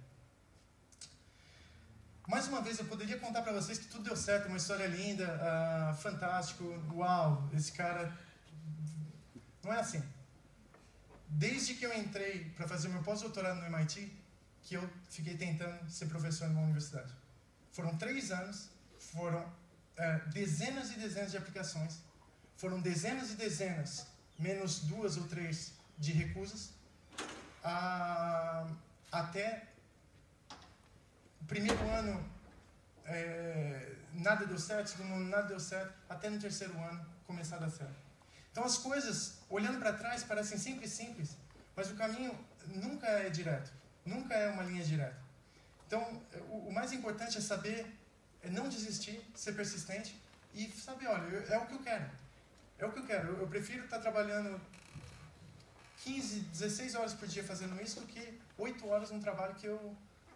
Mais uma vez, eu poderia contar para vocês que tudo deu certo, uma história linda, uh, fantástico, uau, esse cara... Não é assim. Desde que eu entrei para fazer meu pós-doutorado no M I T, que eu fiquei tentando ser professor numa universidade. Foram três anos, foram uh, dezenas e dezenas de aplicações, foram dezenas e dezenas, menos duas ou três, de recusas, uh, até... O primeiro ano, é, nada deu certo, segundo ano, nada deu certo, até no terceiro ano começar a dar certo. Então, as coisas, olhando para trás, parecem simples, simples, mas o caminho nunca é direto, nunca é uma linha direta. Então, o, o mais importante é saber, é não desistir, ser persistente e saber, olha, eu, é o que eu quero, é o que eu quero. Eu, eu prefiro estar trabalhando quinze, dezesseis horas por dia fazendo isso do que oito horas num trabalho que eu...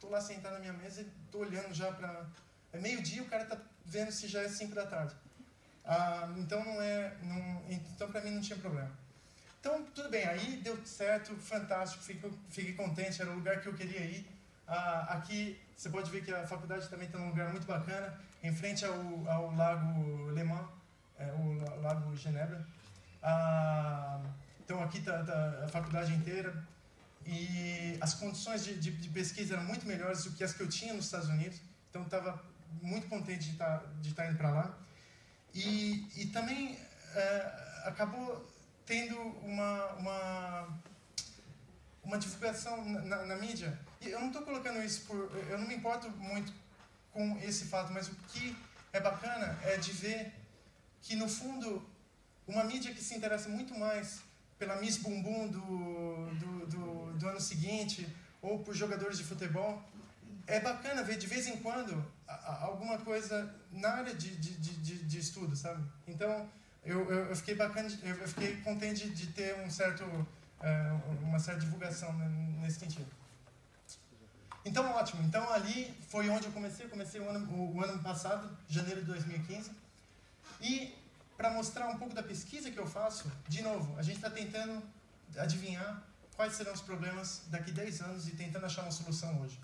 tô lá sentado na minha mesa e tô olhando já para... É meio-dia, o cara tá vendo se já é cinco da tarde. Ah, então, não é, não, então para mim não tinha problema. Então, tudo bem, aí deu certo, fantástico, fiquei, fiquei contente, era o lugar que eu queria ir. Ah, aqui, você pode ver que a faculdade também está num lugar muito bacana, em frente ao, ao Lago Le Mans, é, o Lago Genebra. Ah, então, aqui está tá a faculdade inteira. E as condições de, de, de pesquisa eram muito melhores do que as que eu tinha nos Estados Unidos. Então, eu estava muito contente de estar de estar indo para lá. E, e também é, acabou tendo uma, uma, uma divulgação na, na, na mídia. E eu não estou colocando isso por... Eu não me importo muito com esse fato, mas o que é bacana é de ver que, no fundo, uma mídia que se interessa muito mais pela Miss Bumbum do, do, do, do ano seguinte, ou por jogadores de futebol, é bacana ver de vez em quando alguma coisa na área de, de, de, de estudo, sabe? Então, eu, eu, eu fiquei bacana, eu fiquei contente de, de ter um certo, uh, uma certa divulgação nesse sentido. Então, ótimo. Então, ali foi onde eu comecei. Eu comecei o ano, o, o ano passado, janeiro de dois mil e quinze. E, para mostrar um pouco da pesquisa que eu faço, de novo, a gente está tentando adivinhar quais serão os problemas daqui a dez anos e tentando achar uma solução hoje.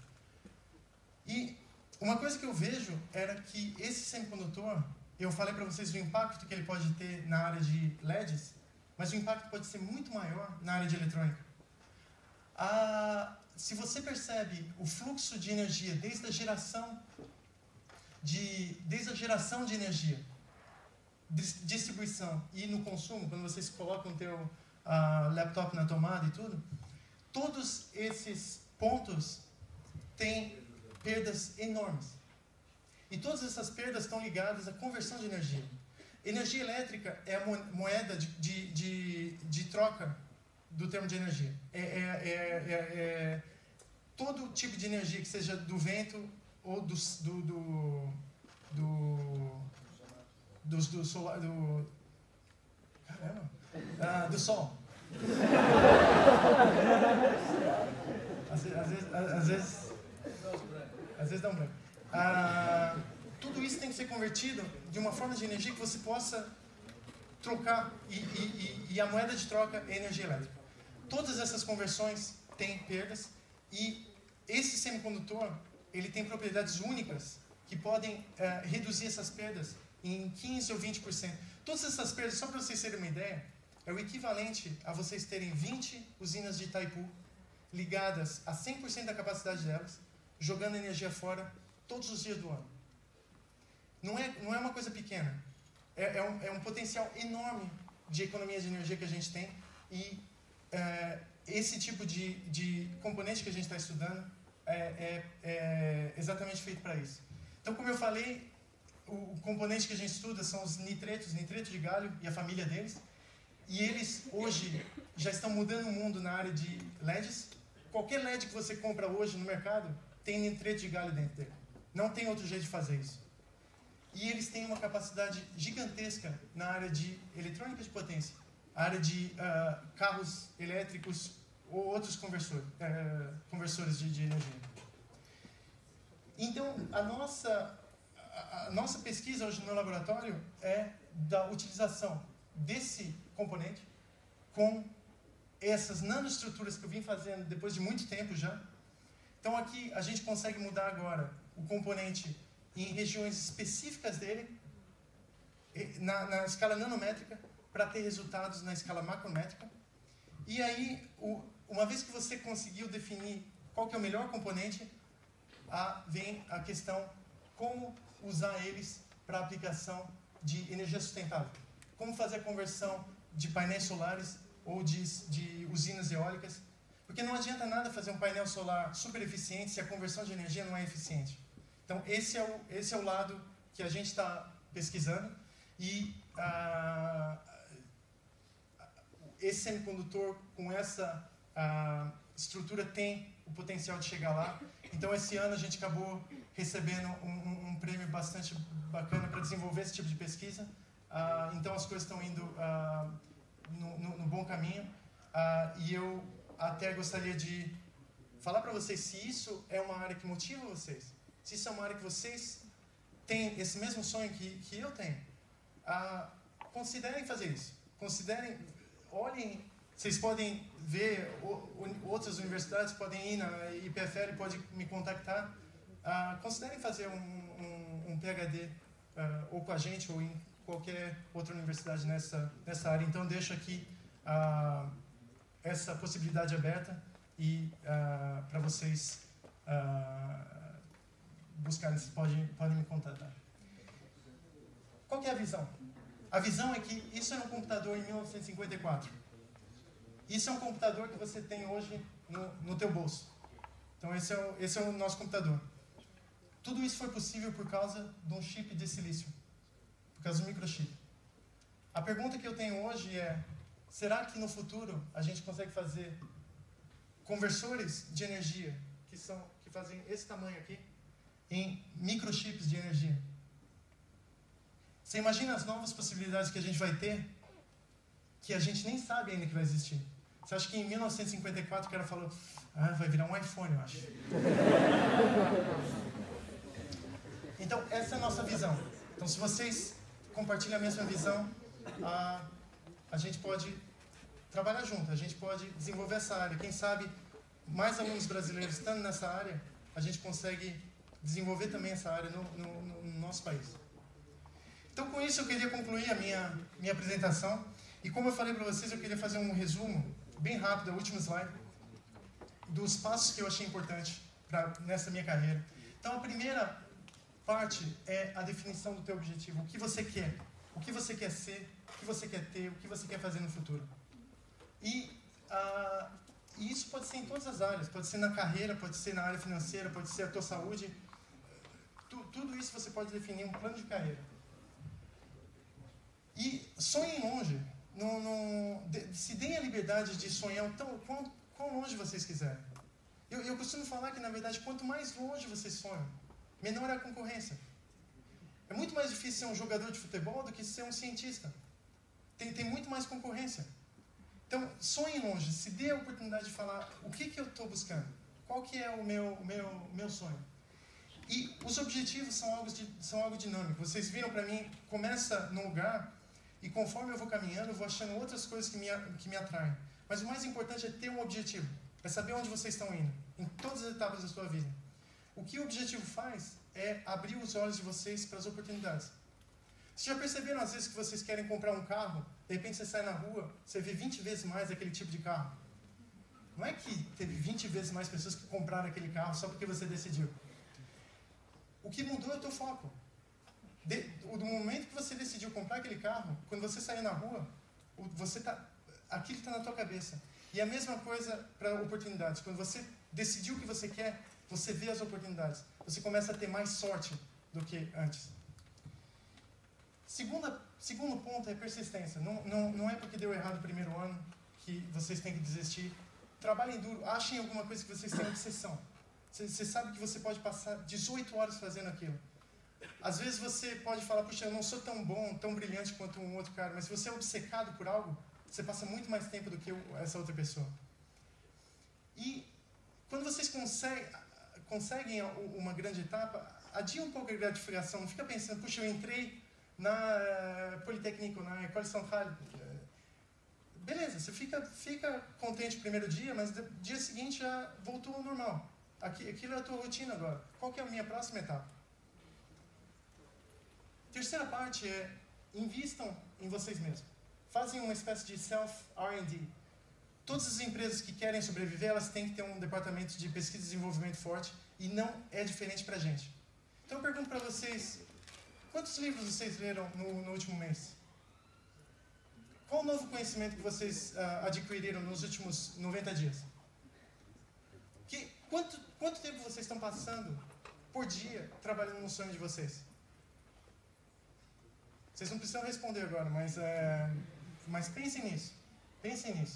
E uma coisa que eu vejo era que esse semicondutor, eu falei para vocês do impacto que ele pode ter na área de L E Ds, mas o impacto pode ser muito maior na área de eletrônica. Ah, se você percebe o fluxo de energia desde a geração de, desde a geração de energia, distribuição e no consumo, quando vocês colocam o teu ah, laptop na tomada e tudo, todos esses pontos têm perdas enormes. E todas essas perdas estão ligadas à conversão de energia. Energia elétrica é a moeda de, de, de, de troca do termo de energia. É, é, é, é, é todo tipo de energia, que seja do vento ou do, do, do, do, do, do solar, do, caramba, ah, do sol. Às vezes, às vezes, às vezes Às vezes dá um branco. Ah, tudo isso tem que ser convertido de uma forma de energia que você possa trocar. E, e, e a moeda de troca é energia elétrica. Todas essas conversões têm perdas. E esse semicondutor, ele tem propriedades únicas que podem ah, reduzir essas perdas em quinze ou vinte por cento. Todas essas perdas, só para vocês terem uma ideia, é o equivalente a vocês terem vinte usinas de Itaipu ligadas a cem por cento da capacidade delas, jogando energia fora todos os dias do ano. Não é, não é uma coisa pequena. É, é, um, é um potencial enorme de economia de energia que a gente tem e é, esse tipo de, de componente que a gente está estudando é, é, é exatamente feito para isso. Então, como eu falei, o, o componente que a gente estuda são os nitretos, nitreto de galho e a família deles. E eles, hoje, já estão mudando o mundo na área de L E Ds. Qualquer L E D que você compra hoje no mercado tem nitreto de galho dentro dele. Não tem outro jeito de fazer isso. E eles têm uma capacidade gigantesca na área de eletrônica de potência, área de uh, carros elétricos ou outros conversor, uh, conversores de, de energia. Então, a nossa, a, a nossa pesquisa hoje no meu laboratório é da utilização desse componente com essas nanoestruturas que eu vim fazendo depois de muito tempo já. Então aqui a gente consegue mudar agora o componente em regiões específicas dele, na, na escala nanométrica, para ter resultados na escala macrométrica. E aí, o, uma vez que você conseguiu definir qual que é o melhor componente, a, vem a questão como usar eles para aplicação de energia sustentável. Como fazer a conversão de painéis solares ou de, de usinas eólicas. Porque não adianta nada fazer um painel solar super eficiente se a conversão de energia não é eficiente. Então, esse é o, esse é o lado que a gente está pesquisando. E ah, esse semicondutor, com essa ah, estrutura, tem o potencial de chegar lá. Então, esse ano, a gente acabou recebendo um, um, um prêmio bastante bacana para desenvolver esse tipo de pesquisa. Ah, então, as coisas estão indo ah, no, no, no bom caminho. Ah, e eu até gostaria de falar para vocês se isso é uma área que motiva vocês, se isso é uma área que vocês têm esse mesmo sonho que, que eu tenho. Ah, considerem fazer isso. Considerem, olhem, vocês podem ver, o, o, outras universidades podem ir na I P F L, pode me contactar. Ah, considerem fazer um, um, um PhD ah, ou com a gente ou em qualquer outra universidade nessa, nessa área. Então, deixo aqui ah, essa possibilidade aberta e ah, para vocês ah, buscarem, vocês podem, podem me contatar. Qual que é a visão? A visão é que isso era um computador em mil novecentos e cinquenta e quatro. Isso é um computador que você tem hoje no, no teu bolso. Então, esse é, o, esse é o nosso computador. Tudo isso foi possível por causa de um chip de silício, por causa do microchip. A pergunta que eu tenho hoje é, será que no futuro a gente consegue fazer conversores de energia, que, são, que fazem esse tamanho aqui, em microchips de energia? Você imagina as novas possibilidades que a gente vai ter, que a gente nem sabe ainda que vai existir. Você acha que em mil novecentos e cinquenta e quatro o cara falou, ah, vai virar um iPhone, eu acho. Então, essa é a nossa visão. Então, se vocês compartilham a mesma visão, a, a gente pode trabalhar junto, a gente pode desenvolver essa área. Quem sabe, mais alunos brasileiros estando nessa área, a gente consegue desenvolver também essa área no, no, no nosso país. Então, com isso, eu queria concluir a minha, minha apresentação. E como eu falei para vocês, eu queria fazer um resumo, bem rápido, o último slide, dos passos que eu achei importante pra, nessa minha carreira. Então, a primeira parte é a definição do teu objetivo. O que você quer? O que você quer ser? O que você quer ter? O que você quer fazer no futuro? E, uh, e isso pode ser em todas as áreas. Pode ser na carreira, pode ser na área financeira, pode ser a tua saúde. Tu, tudo isso você pode definir um plano de carreira. E sonhem longe. Não, não, de, se deem a liberdade de sonhar tão, quão, quão longe vocês quiserem. Eu, eu costumo falar que, na verdade, quanto mais longe vocês sonham, menor é a concorrência. É muito mais difícil ser um jogador de futebol do que ser um cientista. Tem, tem muito mais concorrência. Então, sonhem longe. Se dê a oportunidade de falar o que, que eu estou buscando. Qual que é o meu, meu, meu sonho. E os objetivos são algo, de, são algo dinâmico. Vocês viram para mim, começa num lugar... E conforme eu vou caminhando, eu vou achando outras coisas que me, que me atraem. Mas o mais importante é ter um objetivo. É saber onde vocês estão indo. Em todas as etapas da sua vida. O que o objetivo faz é abrir os olhos de vocês para as oportunidades. Vocês já perceberam às vezes que vocês querem comprar um carro, de repente você sai na rua, você vê vinte vezes mais aquele tipo de carro. Não é que teve vinte vezes mais pessoas que compraram aquele carro só porque você decidiu. O que mudou é o teu foco. De, do momento que você decidiu comprar aquele carro, quando você sair na rua, você tá, aquilo está na tua cabeça. E a mesma coisa para oportunidades. Quando você decidiu o que você quer, você vê as oportunidades. Você começa a ter mais sorte do que antes. Segunda, segundo ponto é persistência. Não, não, não é porque deu errado o primeiro ano que vocês têm que desistir. Trabalhem duro. Achem alguma coisa que vocês têm obsessão. Você, você sabe que você pode passar dezoito horas fazendo aquilo. Às vezes você pode falar, puxa, eu não sou tão bom, tão brilhante quanto um outro cara, mas se você é obcecado por algo, você passa muito mais tempo do que essa outra pessoa. E quando vocês conseguem, conseguem uma grande etapa, adia um pouco a gratificação, não fica pensando, puxa, eu entrei na Politécnico, na École Centrale. Beleza, você fica, fica contente o primeiro dia, mas no dia seguinte já voltou ao normal. Aquilo é a tua rotina agora. Qual que é a minha próxima etapa? Terceira parte é, invistam em vocês mesmos. Fazem uma espécie de self-R and D. Todas as empresas que querem sobreviver, elas têm que ter um departamento de pesquisa e desenvolvimento forte, e não é diferente para a gente. Então eu pergunto para vocês, quantos livros vocês leram no, no último mês? Qual o novo conhecimento que vocês uh, adquiriram nos últimos noventa dias? Que, quanto, quanto tempo vocês estão passando por dia trabalhando no sonho de vocês? Vocês não precisam responder agora, mas, é, mas pensem nisso. Pensem nisso.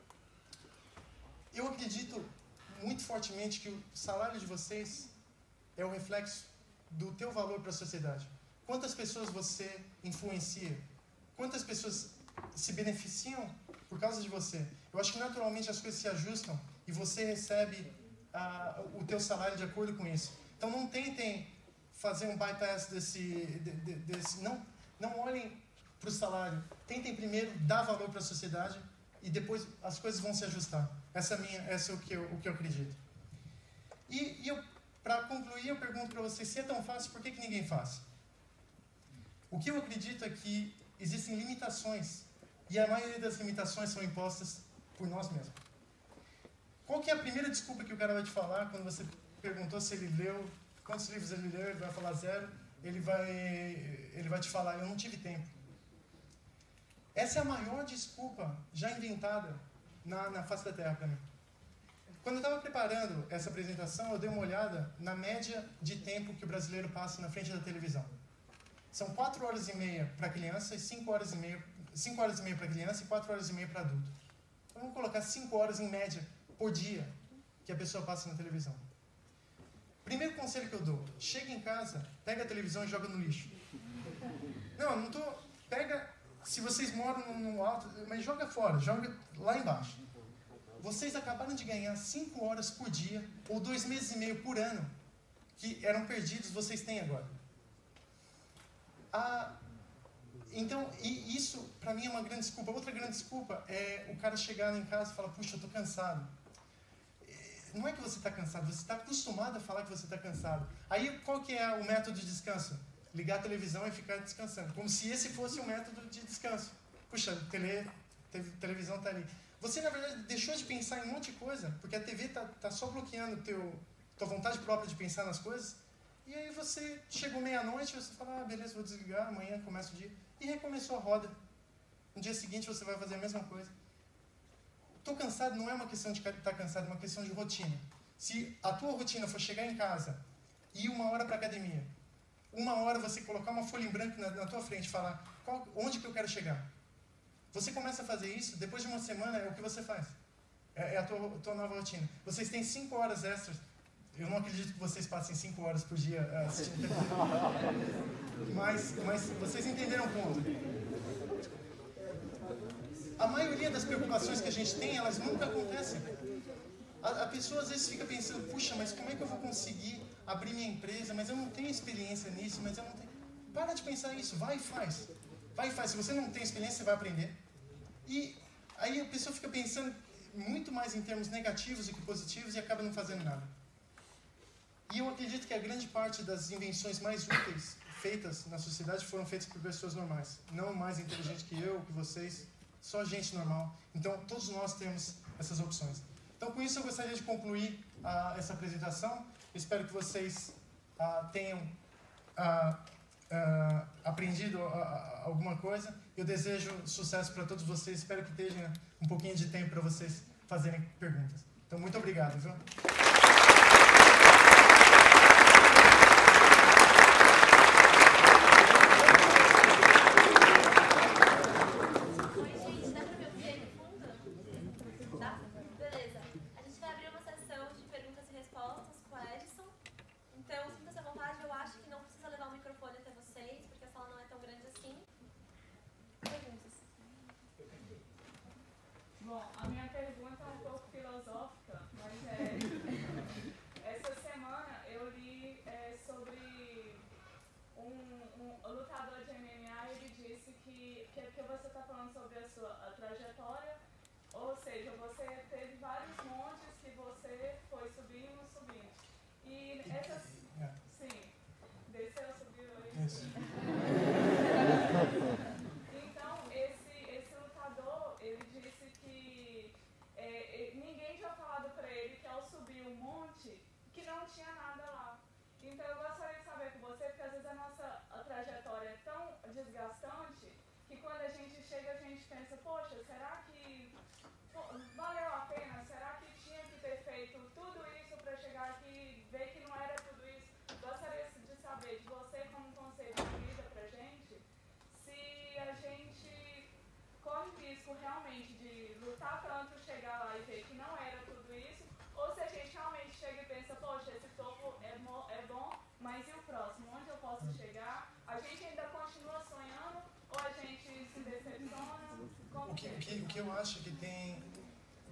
Eu acredito muito fortemente que o salário de vocês é o reflexo do teu valor para a sociedade. Quantas pessoas você influencia? Quantas pessoas se beneficiam por causa de você? Eu acho que naturalmente as coisas se ajustam e você recebe ah, o teu salário de acordo com isso. Então não tentem fazer um bypass desse... De, de, desse não, não olhem para o salário. Tentem primeiro dar valor para a sociedade e depois as coisas vão se ajustar. Essa é, minha, essa é o, que eu, o que eu acredito. E, e para concluir, eu pergunto para vocês, se é tão fácil, por que, que ninguém faz? O que eu acredito é que existem limitações, e a maioria das limitações são impostas por nós mesmos. Qual que é a primeira desculpa que o cara vai te falar quando você perguntou se ele leu, quantos livros ele leu, ele vai falar zero, ele vai, ele vai te falar, eu não tive tempo. Essa é a maior desculpa já inventada na, na face da Terra para mim. Quando eu estava preparando essa apresentação, eu dei uma olhada na média de tempo que o brasileiro passa na frente da televisão. São quatro horas e meia para criança e cinco horas e meia, cinco horas e meia para criança e quatro horas e meia para adulto. Então vamos colocar cinco horas em média por dia que a pessoa passa na televisão. Primeiro conselho que eu dou, chega em casa, pega a televisão e joga no lixo. Não, não tô, pega, se vocês moram no alto, mas joga fora, joga lá embaixo. Vocês acabaram de ganhar cinco horas por dia, ou dois meses e meio por ano, que eram perdidos, vocês têm agora. Ah, então, e isso para mim é uma grande desculpa. Outra grande desculpa é o cara chegar em casa e falar, puxa, eu estou cansado. Não é que você está cansado, você está acostumado a falar que você está cansado. Aí, qual que é o método de descanso? Ligar a televisão e ficar descansando. Como se esse fosse o método de descanso. Puxa, tele, tele, televisão está ali. Você, na verdade, deixou de pensar em um monte de coisa, porque a T V está tá só bloqueando teu, tua vontade própria de pensar nas coisas. E aí você chegou meia-noite e você fala, ah, beleza, vou desligar, amanhã começa o dia. E recomeçou a roda. No dia seguinte você vai fazer a mesma coisa. Estou cansado não é uma questão de estar cansado, é uma questão de rotina. Se a tua rotina for chegar em casa e ir uma hora para a academia, uma hora você colocar uma folha em branco na, na tua frente e falar qual, onde que eu quero chegar. Você começa a fazer isso, depois de uma semana é o que você faz. É, é a tua, tua nova rotina. Vocês têm cinco horas extras. Eu não acredito que vocês passem cinco horas por dia assistindo T V. Mas, mas vocês entenderam o ponto. A maioria das preocupações que a gente tem, elas nunca acontecem. A, a pessoa às vezes fica pensando, puxa, mas como é que eu vou conseguir abrir minha empresa? Mas eu não tenho experiência nisso, mas eu não tenho... Para de pensar isso, vai e faz. Vai e faz. Se você não tem experiência, você vai aprender. E aí a pessoa fica pensando muito mais em termos negativos do que positivos e acaba não fazendo nada. E eu acredito que a grande parte das invenções mais úteis feitas na sociedade foram feitas por pessoas normais. Não mais inteligentes que eu, que vocês, só gente normal. Então, todos nós temos essas opções. Então, com isso, eu gostaria de concluir uh, essa apresentação. Espero que vocês uh, tenham uh, uh, aprendido uh, alguma coisa. Eu desejo sucesso para todos vocês. Espero que tenha um pouquinho de tempo para vocês fazerem perguntas. Então, muito obrigado, viu? Bom, a minha pergunta é um pouco filosófica, mas é... Essa semana eu li é, sobre um, um lutador de M M A e ele disse que, que, que você está falando sobre a sua a trajetória, ou seja, você teve vários montes que você foi subindo, subindo. E essas... Sim, desceu, subiu, é isso. Tinha nada lá. Então eu gostaria de saber com você, porque às vezes a nossa a trajetória é tão desgastante que quando a gente chega a gente pensa, poxa, será que pô, valeu a pena? Será que tinha que ter feito tudo isso para chegar aqui e ver que não era tudo isso? Gostaria de saber de você como conselho de vida pra gente, se a gente corre risco realmente de lutar tanto, chegar lá e ver que não era tudo isso, ou se a gente realmente chega e pensa, poxa, esse topo é, é bom, mas e o próximo? Onde eu posso chegar? A gente ainda continua sonhando ou a gente se decepciona? Como o, que, o, que, o que eu acho que tem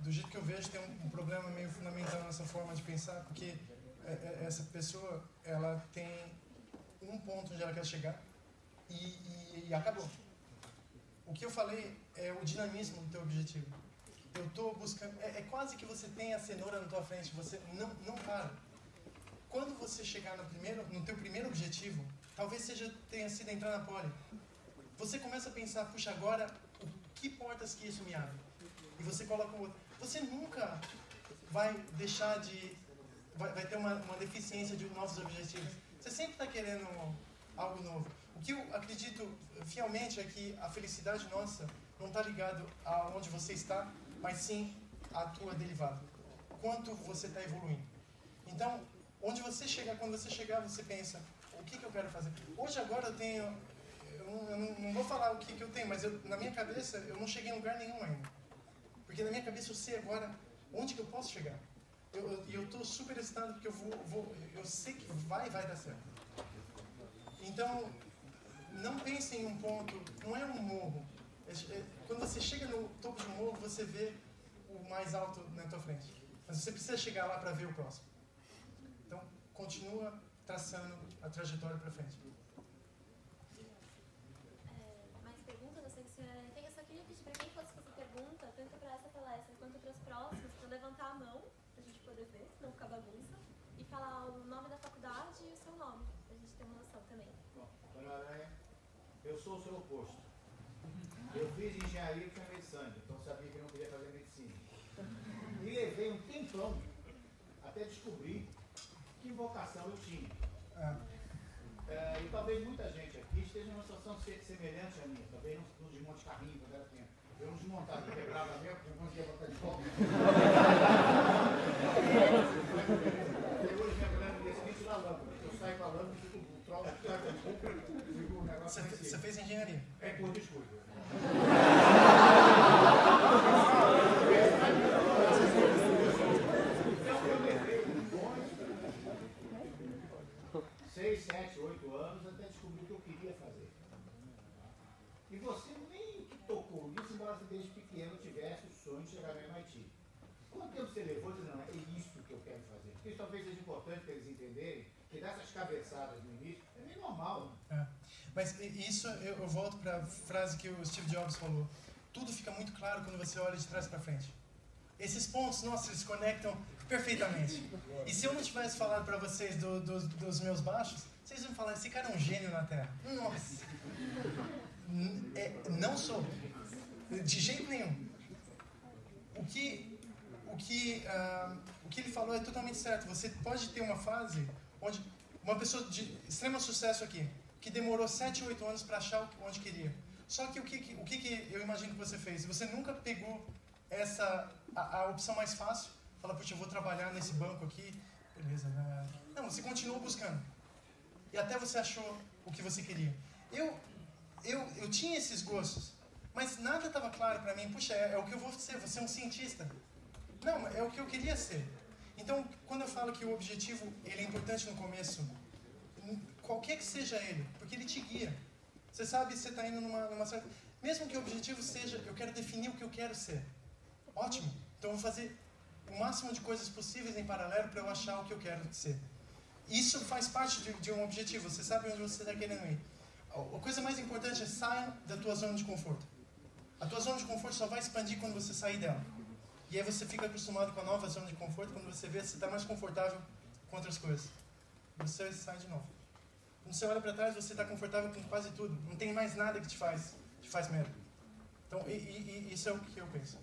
do jeito que eu vejo, tem um, um problema meio fundamental nessa forma de pensar, porque é, é, essa pessoa, ela tem um ponto onde ela quer chegar e, e, e acabou. O que eu falei é o dinamismo do teu objetivo. Eu estou buscando... É, é quase que você tem a cenoura na tua frente, você não, não para. Quando você chegar no, primeiro, no teu primeiro objetivo, talvez seja, tenha sido entrar na poli, você começa a pensar, puxa, agora, o, que portas que isso me abre? E você coloca o outro. Você nunca vai deixar de... Vai, vai ter uma, uma deficiência de novos objetivos. Você sempre está querendo algo novo. O que eu acredito fielmente é que a felicidade nossa não está ligado a onde você está, mas sim a tua derivada. Quanto você está evoluindo. Então, onde você chegar, quando você chegar, você pensa, o que, que eu quero fazer? Hoje, agora, eu tenho... Eu não, eu não, não vou falar o que, que eu tenho, mas eu, na minha cabeça, eu não cheguei em lugar nenhum ainda. Porque na minha cabeça eu sei agora onde que eu posso chegar. E eu, eu estou super excitado porque eu, vou, vou, eu sei que vai vai dar certo. Então, não pense em um ponto, não é um morro. É, é, quando você chega no topo de um morro, você vê o mais alto na tua frente. Mas você precisa chegar lá para ver o próximo. Então, continua traçando a trajetória para frente. É, mais perguntas? Eu sei que o senhor tem. Eu só queria pedir para quem fosse fazer pergunta, tanto para essa palestra quanto para as próximas, para levantar a mão, para a gente poder ver, não ficar bagunça, e falar o nome da faculdade e o seu nome, para a gente ter uma noção também. Bom, Dona Aranha, eu sou o seu oposto. Eu fiz engenharia e tinha medo de sangue, então sabia que eu não queria fazer medicina. E levei um tempão até descobrir que vocação eu tinha. Ah. É, e talvez muita gente aqui esteja numa situação semelhante à minha. Talvez não desmonte carrinho quando era tempo. Eu não desmontava, quebrava mesmo, porque eu não conseguia botar de volta. Hoje minha mulher me decidiu tirar a lâmpada. Eu saio com a lâmpada e fico o troço, fico o negócio. Você fez engenharia? É por descuido. Seis, sete, oito anos até descobrir o que eu queria fazer. E você nem que tocou nisso, embora você desde pequeno tivesse o sonho de chegar no M I T. Quanto tempo você levou e disse, não, é isso que eu quero fazer? Porque isso talvez seja importante para eles entenderem que dessas cabeçadas no início é meio normal. É. Mas isso, eu, eu volto para a frase que o Steve Jobs falou. Tudo fica muito claro quando você olha de trás para frente. Esses pontos, nossa, eles conectam perfeitamente. E se eu não tivesse falado para vocês do, do, dos meus baixos, vocês iam falar, esse cara é um gênio na Terra. Nossa! É, não sou. De jeito nenhum. O que, o, que, uh, o que ele falou é totalmente certo. Você pode ter uma fase onde uma pessoa de extremo sucesso aqui, que demorou sete, oito anos para achar onde queria. Só que o que, o que, que eu imagino que você fez? Você nunca pegou essa, a, a opção mais fácil, fala, puxa, eu vou trabalhar nesse banco aqui, beleza, né? Não, você continuou buscando. E até você achou o que você queria. Eu, eu, eu tinha esses gostos, mas nada estava claro para mim, puxa, é, é o que eu vou ser, vou ser um cientista. Não, é o que eu queria ser. Então, quando eu falo que o objetivo ele é importante no começo, qualquer que seja ele, porque ele te guia. Você sabe que você está indo numa, numa certa... Mesmo que o objetivo seja, eu quero definir o que eu quero ser. Ótimo. Então eu vou fazer o máximo de coisas possíveis em paralelo para eu achar o que eu quero ser. Isso faz parte de, de um objetivo. Você sabe onde você está querendo ir. A coisa mais importante é saia da tua zona de conforto. A tua zona de conforto só vai expandir quando você sair dela. E aí você fica acostumado com a nova zona de conforto. Quando você vê, você está mais confortável com outras coisas. Você sai de novo. Quando você olha para trás, você está confortável com quase tudo. Não tem mais nada que te faz, te faz medo. Então, e, e, e isso é o que eu penso.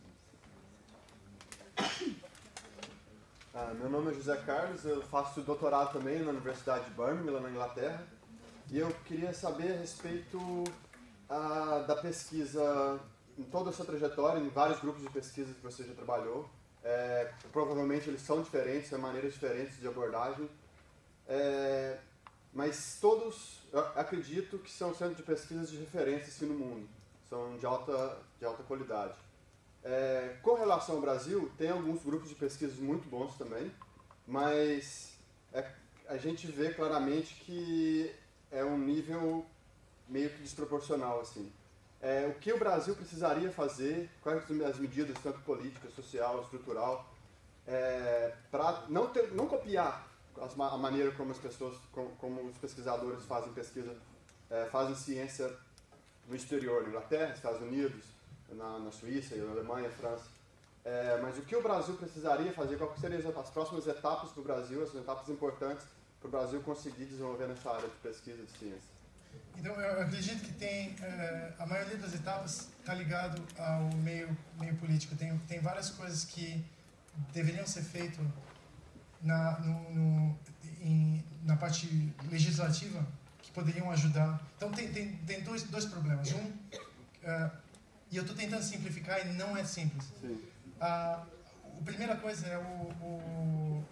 Ah, meu nome é José Carlos, eu faço doutorado também na Universidade de Birmingham, na Inglaterra. E eu queria saber a respeito ah, da pesquisa, em toda a sua trajetória, em vários grupos de pesquisa que você já trabalhou. É, provavelmente eles são diferentes, são maneiras diferentes de abordagem. É, mas todos, eu acredito que são centros de pesquisas de referência assim, no mundo. São de alta, de alta qualidade. É, com relação ao Brasil, tem alguns grupos de pesquisas muito bons também, mas é, a gente vê claramente que é um nível meio que desproporcional. Assim. É, o que o Brasil precisaria fazer, quais as medidas, tanto política, social, estrutural, é, para não, ter, não copiar as, a maneira como as pessoas, como, como os pesquisadores fazem pesquisa, é, fazem ciência no exterior, na Inglaterra, Estados Unidos, na, na Suíça, na Alemanha, França. É, mas o que o Brasil precisaria fazer, quais seriam as próximas etapas para o Brasil, as etapas importantes para o Brasil conseguir desenvolver nessa área de pesquisa de ciência? Então, eu acredito que tem, é, a maioria das etapas está ligado ao meio, meio político. Tem, tem várias coisas que deveriam ser feitas na, no, no, em, na parte legislativa que poderiam ajudar. Então, tem, tem, tem dois, dois problemas. Um, uh, e eu estou tentando simplificar e não é simples. Sim. A, a primeira coisa é o, o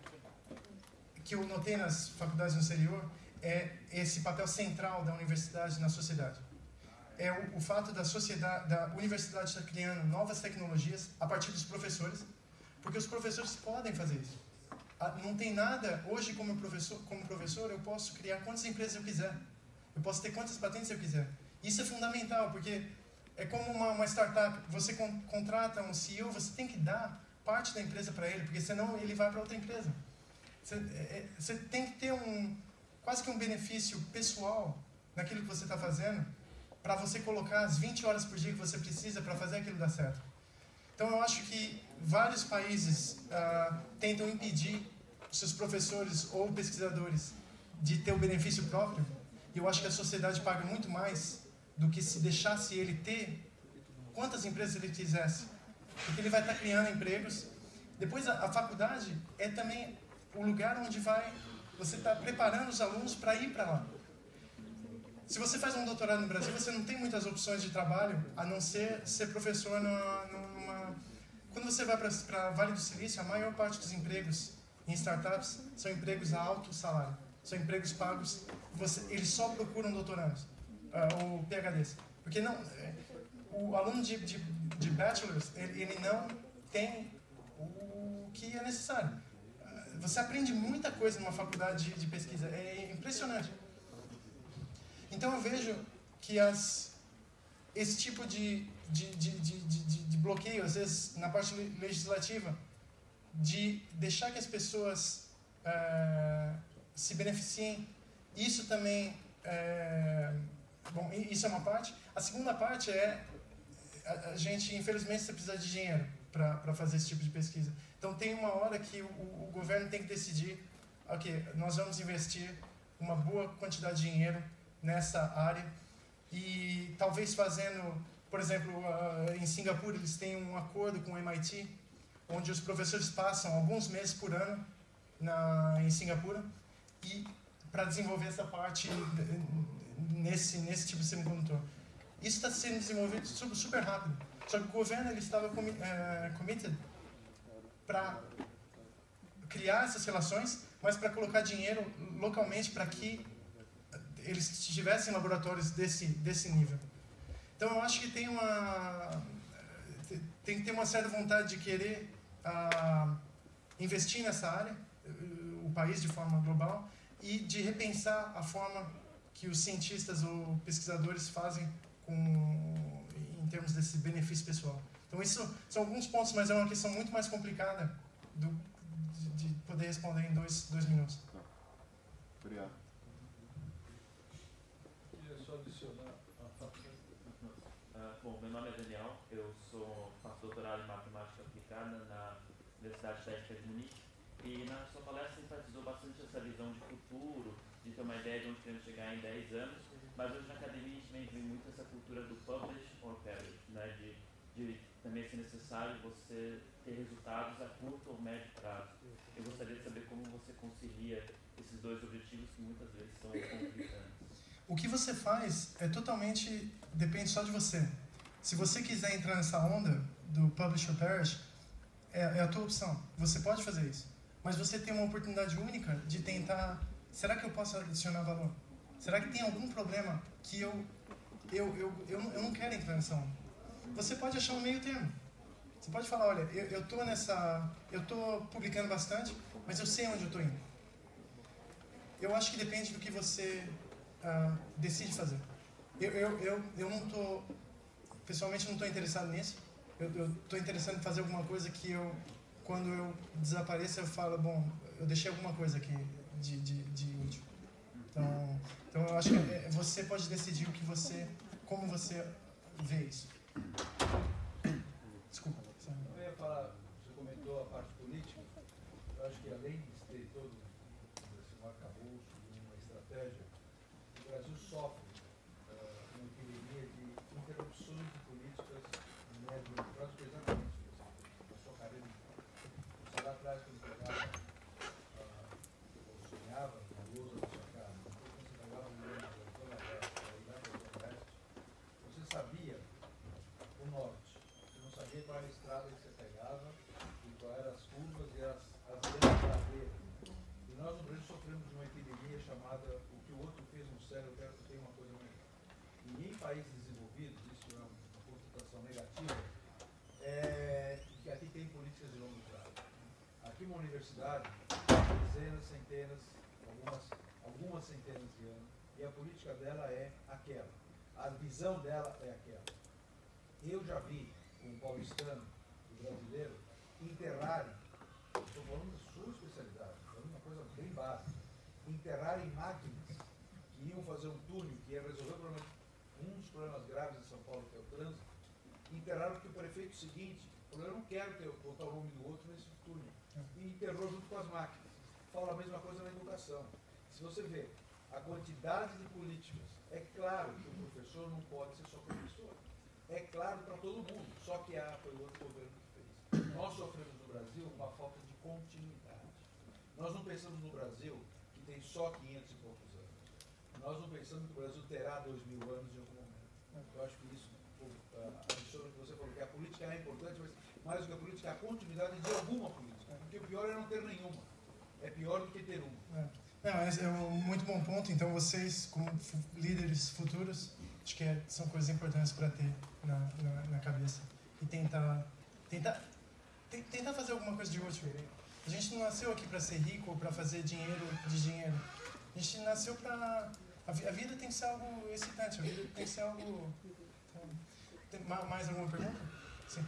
que eu notei nas faculdades no exterior é esse papel central da universidade na sociedade. É o, o fato da sociedade, da universidade estar criando novas tecnologias a partir dos professores, porque os professores podem fazer isso. Não tem nada, hoje como professor, como professor eu posso criar quantas empresas eu quiser, eu posso ter quantas patentes eu quiser. Isso é fundamental, porque é como uma, uma startup, você con, contrata um C E O, você tem que dar parte da empresa para ele, porque senão ele vai para outra empresa. Você, é, você tem que ter um, quase que um benefício pessoal naquilo que você está fazendo, para você colocar as vinte horas por dia que você precisa para fazer aquilo dar certo. Então eu acho que vários países ah, tentam impedir os seus professores ou pesquisadores de ter o benefício próprio, e eu acho que a sociedade paga muito mais do que se deixasse ele ter quantas empresas ele quisesse, porque ele vai estar criando empregos. Depois a, a faculdade é também o lugar onde vai, você está preparando os alunos para ir para lá. Se você faz um doutorado no Brasil, você não tem muitas opções de trabalho, a não ser ser professor numa... numa... Quando você vai para Vale do Silício, a maior parte dos empregos em startups são empregos a alto salário. São empregos pagos, você, eles só procuram doutorandos, uh, ou P H Ds. Porque não, o aluno de, de, de bachelors, ele, ele não tem o que é necessário. Uh, você aprende muita coisa numa faculdade de, de pesquisa, é impressionante. Então eu vejo que as, esse tipo de, de, de, de, de, de bloqueio, às vezes na parte legislativa, de deixar que as pessoas uh, se beneficiem, isso também, uh, bom, isso é uma parte. A segunda parte é, a, a gente infelizmente precisa de dinheiro para fazer esse tipo de pesquisa. Então tem uma hora que o, o governo tem que decidir, ok, nós vamos investir uma boa quantidade de dinheiro nessa área, e talvez fazendo, por exemplo, uh, em Singapura eles têm um acordo com o M I T, onde os professores passam alguns meses por ano na, em Singapura, e para desenvolver essa parte nesse, nesse tipo de semicondutor. Isso está sendo desenvolvido super, super rápido, só que o governo ele estava comi, uh, committed para criar essas relações, mas para colocar dinheiro localmente para que eles tivessem laboratórios desse, desse nível. Então eu acho que tem uma tem que ter uma certa vontade de querer uh, investir nessa área, o país de forma global, e de repensar a forma que os cientistas ou pesquisadores fazem com, em termos desse benefício pessoal. Então isso são alguns pontos, mas é uma questão muito mais complicada do, de, de poder responder em dois, dois minutos. Obrigado. Bom, meu nome é Daniel, eu sou, faço doutorado em matemática aplicada na Universidade Técnica de Munique, e na sua palestra enfatizou bastante essa visão de futuro, de ter uma ideia de onde queremos chegar em dez anos, mas hoje na academia a gente também vê muito essa cultura do publish or perish, né, de, de também ser necessário você ter resultados a curto ou médio prazo. Eu gostaria de saber como você concilia esses dois objetivos que muitas vezes são conflitantes. O que você faz é totalmente, depende só de você. Se você quiser entrar nessa onda do Publish or Perish, é, é a tua opção. Você pode fazer isso. Mas você tem uma oportunidade única de tentar, será que eu posso adicionar valor? Será que tem algum problema que eu, eu, eu, eu, eu não quero entrar nessa onda? Você pode achar um meio termo. Você pode falar, olha, eu, eu tô nessa, eu tô publicando bastante, mas eu sei onde eu estou indo. Eu acho que depende do que você uh, decide fazer. Eu, eu, eu, eu não estou pessoalmente, não estou interessado nisso. Eu estou interessado em fazer alguma coisa que eu, quando eu desapareço, eu falo, bom, eu deixei alguma coisa aqui de, de, de útil. Então, então, eu acho que é, você pode decidir o que você, como você vê isso. Desculpa. Eu ia falar, você comentou a parte política. Eu acho que além de ter todo esse arcabouço, uma estratégia, o Brasil sofre uh, uma epidemia de interrupções de políticas no médio prazo, exatamente isso. A sua carreira. Você lá atrás, quando pegava, uh, ou sonhava na lousa da sua casa, depois quando você pegava o Rio da Zona Leste, aí lá da Zona Leste, você sabia o norte. Você não sabia qual era a estrada que você pegava, e qual eram as curvas e as, as grandes ladeiras. E nós no Brasil sofremos de uma epidemia chamada o que o outro fez no céu, eu quero que tenha uma coisa melhor. E em países desenvolvidos, isso é uma constatação negativa, é que aqui tem políticas de longo prazo. Aqui uma universidade, dezenas, centenas, algumas, algumas centenas de anos, e a política dela é aquela. A visão dela é aquela. Eu já vi um paulistano, um brasileiro, enterrarem, estou falando da sua especialidade, estou falando uma coisa bem básica, enterrarem máquinas que iam fazer um túnel, que ia resolver o problema, um dos problemas graves de São Paulo, que é o trânsito, enterraram porque o prefeito seguinte falou, eu não quero ter, botar o nome do outro nesse túnel, e enterrou junto com as máquinas. Fala a mesma coisa na educação. Se você vê a quantidade de políticas, é claro que o professor não pode ser só professor. É claro para todo mundo, só que ah, foi o outro governo que fez. Nós sofremos no Brasil uma falta de continuidade. Nós não pensamos no Brasil que tem só quinhentos e poucos anos. Nós não pensamos que o Brasil terá dois mil anos em algum momento. Eu acho que isso adiciona o que você falou, que a política é importante, mas mais do que a política é a continuidade de alguma política. Porque o pior é não ter nenhuma. É pior do que ter uma. É. Não, esse é um muito bom ponto. Então, vocês, como líderes futuros, acho que é, são coisas importantes para ter na, na, na cabeça. E tentar, tentar, te, tentar fazer alguma coisa de útil. A gente não nasceu aqui para ser rico ou para fazer dinheiro de dinheiro. A gente nasceu para... A, a vida tem que ser algo excitante, a vida tem que ser algo... Então, tem, mais alguma pergunta? Sim.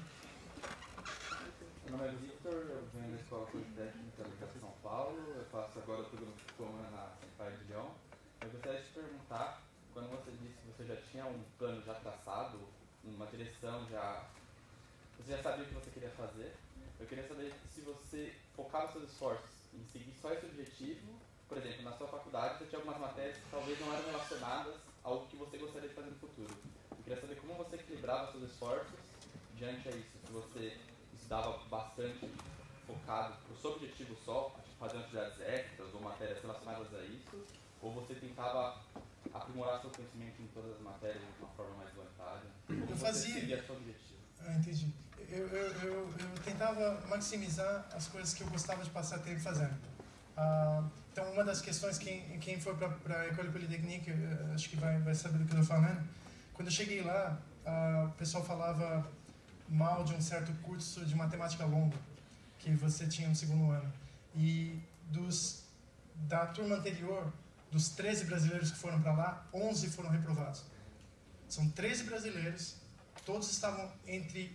Meu nome é Victor, eu venho da Escola Politécnica de São Paulo, eu faço agora o segundo diploma na Sampaio de Leão. Eu gostaria de te perguntar, quando você disse que você já tinha um plano já traçado, uma direção já... Você já sabia o que você queria fazer. Eu queria saber se você focava seus esforços em seguir só esse objetivo. Por exemplo, na sua faculdade você tinha algumas matérias que talvez não eram relacionadas ao que você gostaria de fazer no futuro. Eu queria saber como você equilibrava seus esforços diante a isso. Se você estudava bastante focado no seu objetivo só, fazendo atividades extras ou matérias relacionadas a isso, ou você tentava aprimorar seu conhecimento em todas as matérias de uma forma mais voluntária? Como eu você fazia... seguia seu objetivo? Ah, entendi. Eu, eu, eu, eu tentava maximizar as coisas que eu gostava de passar tempo fazendo. Ah, então, uma das questões, quem, quem for para a École Polytechnique, acho que vai, vai saber do que eu estou falando. Quando eu cheguei lá, ah, o pessoal falava mal de um certo curso de matemática longo que você tinha no segundo ano. E dos, da turma anterior, dos treze brasileiros que foram para lá, onze foram reprovados. São treze brasileiros, todos estavam entre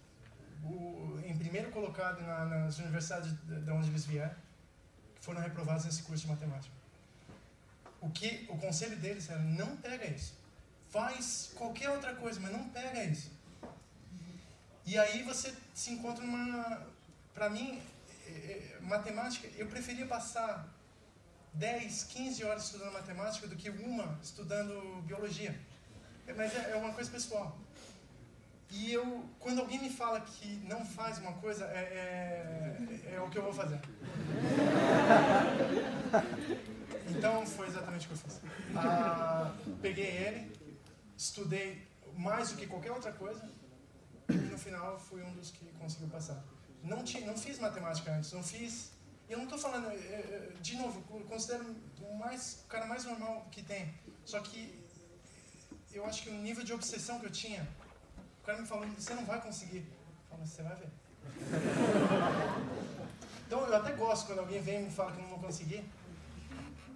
o, em primeiro colocado na, nas universidades de, de onde eles vieram, que foram reprovados nesse curso de matemática. O que o conselho deles era, não pega isso. Faz qualquer outra coisa, mas não pega isso. E aí você se encontra numa... Para mim, matemática, eu preferia passar dez, quinze horas estudando matemática do que uma estudando biologia. Mas é uma coisa pessoal. E eu, quando alguém me fala que não faz uma coisa, é, é, é o que eu vou fazer. Então, foi exatamente o que eu fiz. Ah, peguei ele, estudei mais do que qualquer outra coisa, e no final fui um dos que conseguiu passar. Não, tinha, não fiz matemática antes, não fiz... Eu não estou falando... De novo, eu considero o, mais, o cara mais normal que tem. Só que eu acho que o nível de obsessão que eu tinha... O cara me falou, você não vai conseguir. Eu falo, mas você vai ver. Então eu até gosto quando alguém vem e me fala que eu não vou conseguir.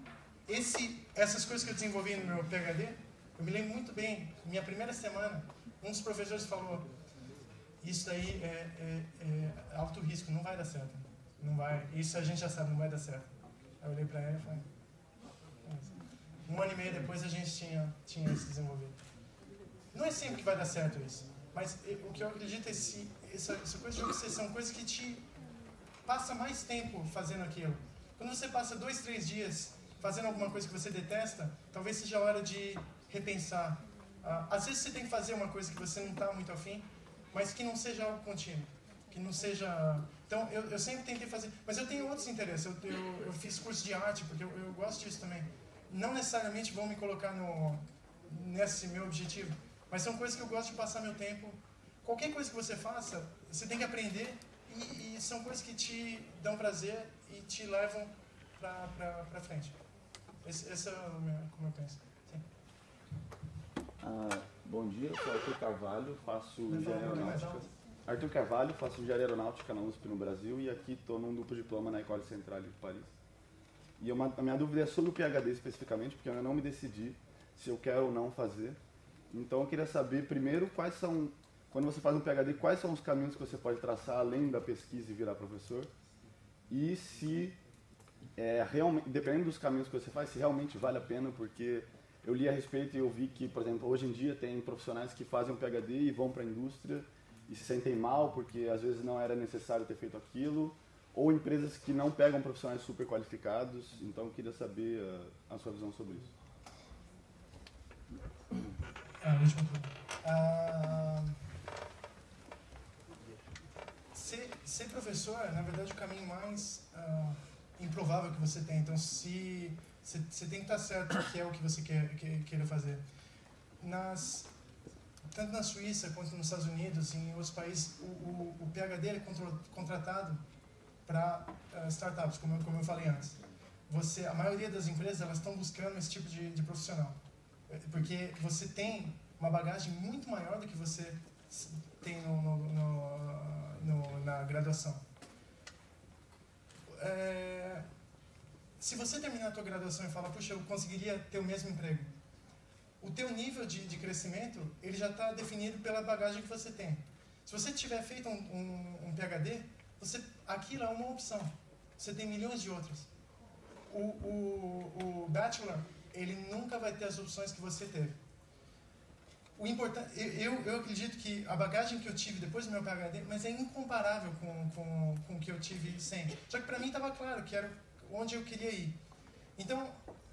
Esse, essas coisas que eu desenvolvi no meu PhD, eu me lembro muito bem, minha primeira semana, Um dos professores falou, isso daí é, é, é alto risco, não vai dar certo. Não vai, isso a gente já sabe, não vai dar certo. Aí eu olhei para ele e falei, um ano e meio depois a gente tinha, tinha se desenvolvido. Não é sempre que vai dar certo isso, mas o que eu acredito é que essa, essa coisa de obsessão, coisa que te passa mais tempo fazendo aquilo. Quando você passa dois, três dias fazendo alguma coisa que você detesta, talvez seja a hora de repensar. Uh, às vezes você tem que fazer uma coisa que você não está muito afim, mas que não seja algo contínuo, que não seja... Então, eu, eu sempre tentei fazer... Mas eu tenho outros interesses. Eu, eu, eu fiz curso de arte, porque eu, eu gosto disso também. Não necessariamente vão me colocar no, nesse meu objetivo, mas são coisas que eu gosto de passar meu tempo. Qualquer coisa que você faça, você tem que aprender, e, e são coisas que te dão prazer e te levam para frente. Esse, esse é o meu, como eu penso. Sim. Ah, bom dia, eu sou Arthur Carvalho, faço engenharia aeronáutica. Arthur Carvalho, faço engenharia aeronáutica na U S P no Brasil e aqui estou num duplo diploma na École Centrale de Paris. E uma, a minha dúvida é sobre o PhD especificamente, porque eu ainda não me decidi se eu quero ou não fazer. Então eu queria saber primeiro quais são, quando você faz um PhD, quais são os caminhos que você pode traçar além da pesquisa e virar professor, e se, é, realmente, dependendo dos caminhos que você faz, se realmente vale a pena, porque eu li a respeito e eu vi que, por exemplo, hoje em dia tem profissionais que fazem um PhD e vão para a indústria e se sentem mal porque às vezes não era necessário ter feito aquilo, ou empresas que não pegam profissionais super qualificados. Então eu queria saber a, a sua visão sobre isso. Ah, última pergunta. Ah, ser, ser professor é, na verdade, o caminho mais ah, improvável que você tem. Então, se você, você tem que estar certo que é o que você quer, que, queira fazer. Nas, tanto na Suíça quanto nos Estados Unidos e em outros países, o, o, o PhD é contratado para uh, startups, como eu, como eu falei antes. Você, a maioria das empresas elas estão buscando esse tipo de, de profissional, porque você tem uma bagagem muito maior do que você tem no, no, no, no, na graduação. É, se você terminar a tua graduação e falar, puxa, eu conseguiria ter o mesmo emprego, o teu nível de, de crescimento ele já está definido pela bagagem que você tem. Se você tiver feito um, um, um PhD, você, aquilo é uma opção. Você tem milhões de outras. O, o, o bachelor, ele nunca vai ter as opções que você teve. O importante, eu, eu acredito que a bagagem que eu tive depois do meu PhD, mas é incomparável com, com, com o que eu tive sem. Só que para mim estava claro que era onde eu queria ir. Então,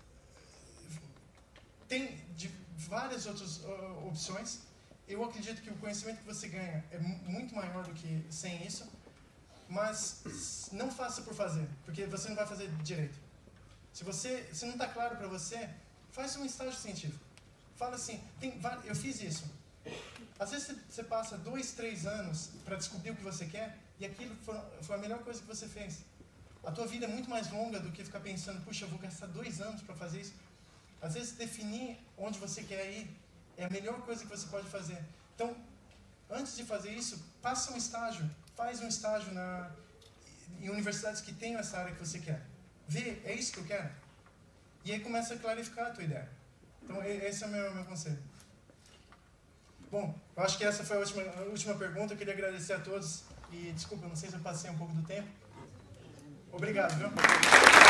tem de várias outras uh, opções. Eu acredito que o conhecimento que você ganha é muito maior do que sem isso. Mas não faça por fazer, porque você não vai fazer direito. Se você se não está claro para você, faz um estágio científico. Fala assim, tem, eu fiz isso. Às vezes você, você passa dois, três anos para descobrir o que você quer e aquilo foi, foi a melhor coisa que você fez. A tua vida é muito mais longa do que ficar pensando, puxa, eu vou gastar dois anos para fazer isso. Às vezes definir onde você quer ir é a melhor coisa que você pode fazer. Então, antes de fazer isso, faça um estágio. Faz um estágio na, em universidades que tenham essa área que você quer. Vê, é isso que eu quero. E aí começa a clarificar a tua ideia. Então, esse é o meu, meu conselho. Bom, eu acho que essa foi a última, a última pergunta. Eu queria agradecer a todos. E, desculpa, não sei se eu passei um pouco do tempo. Obrigado, viu?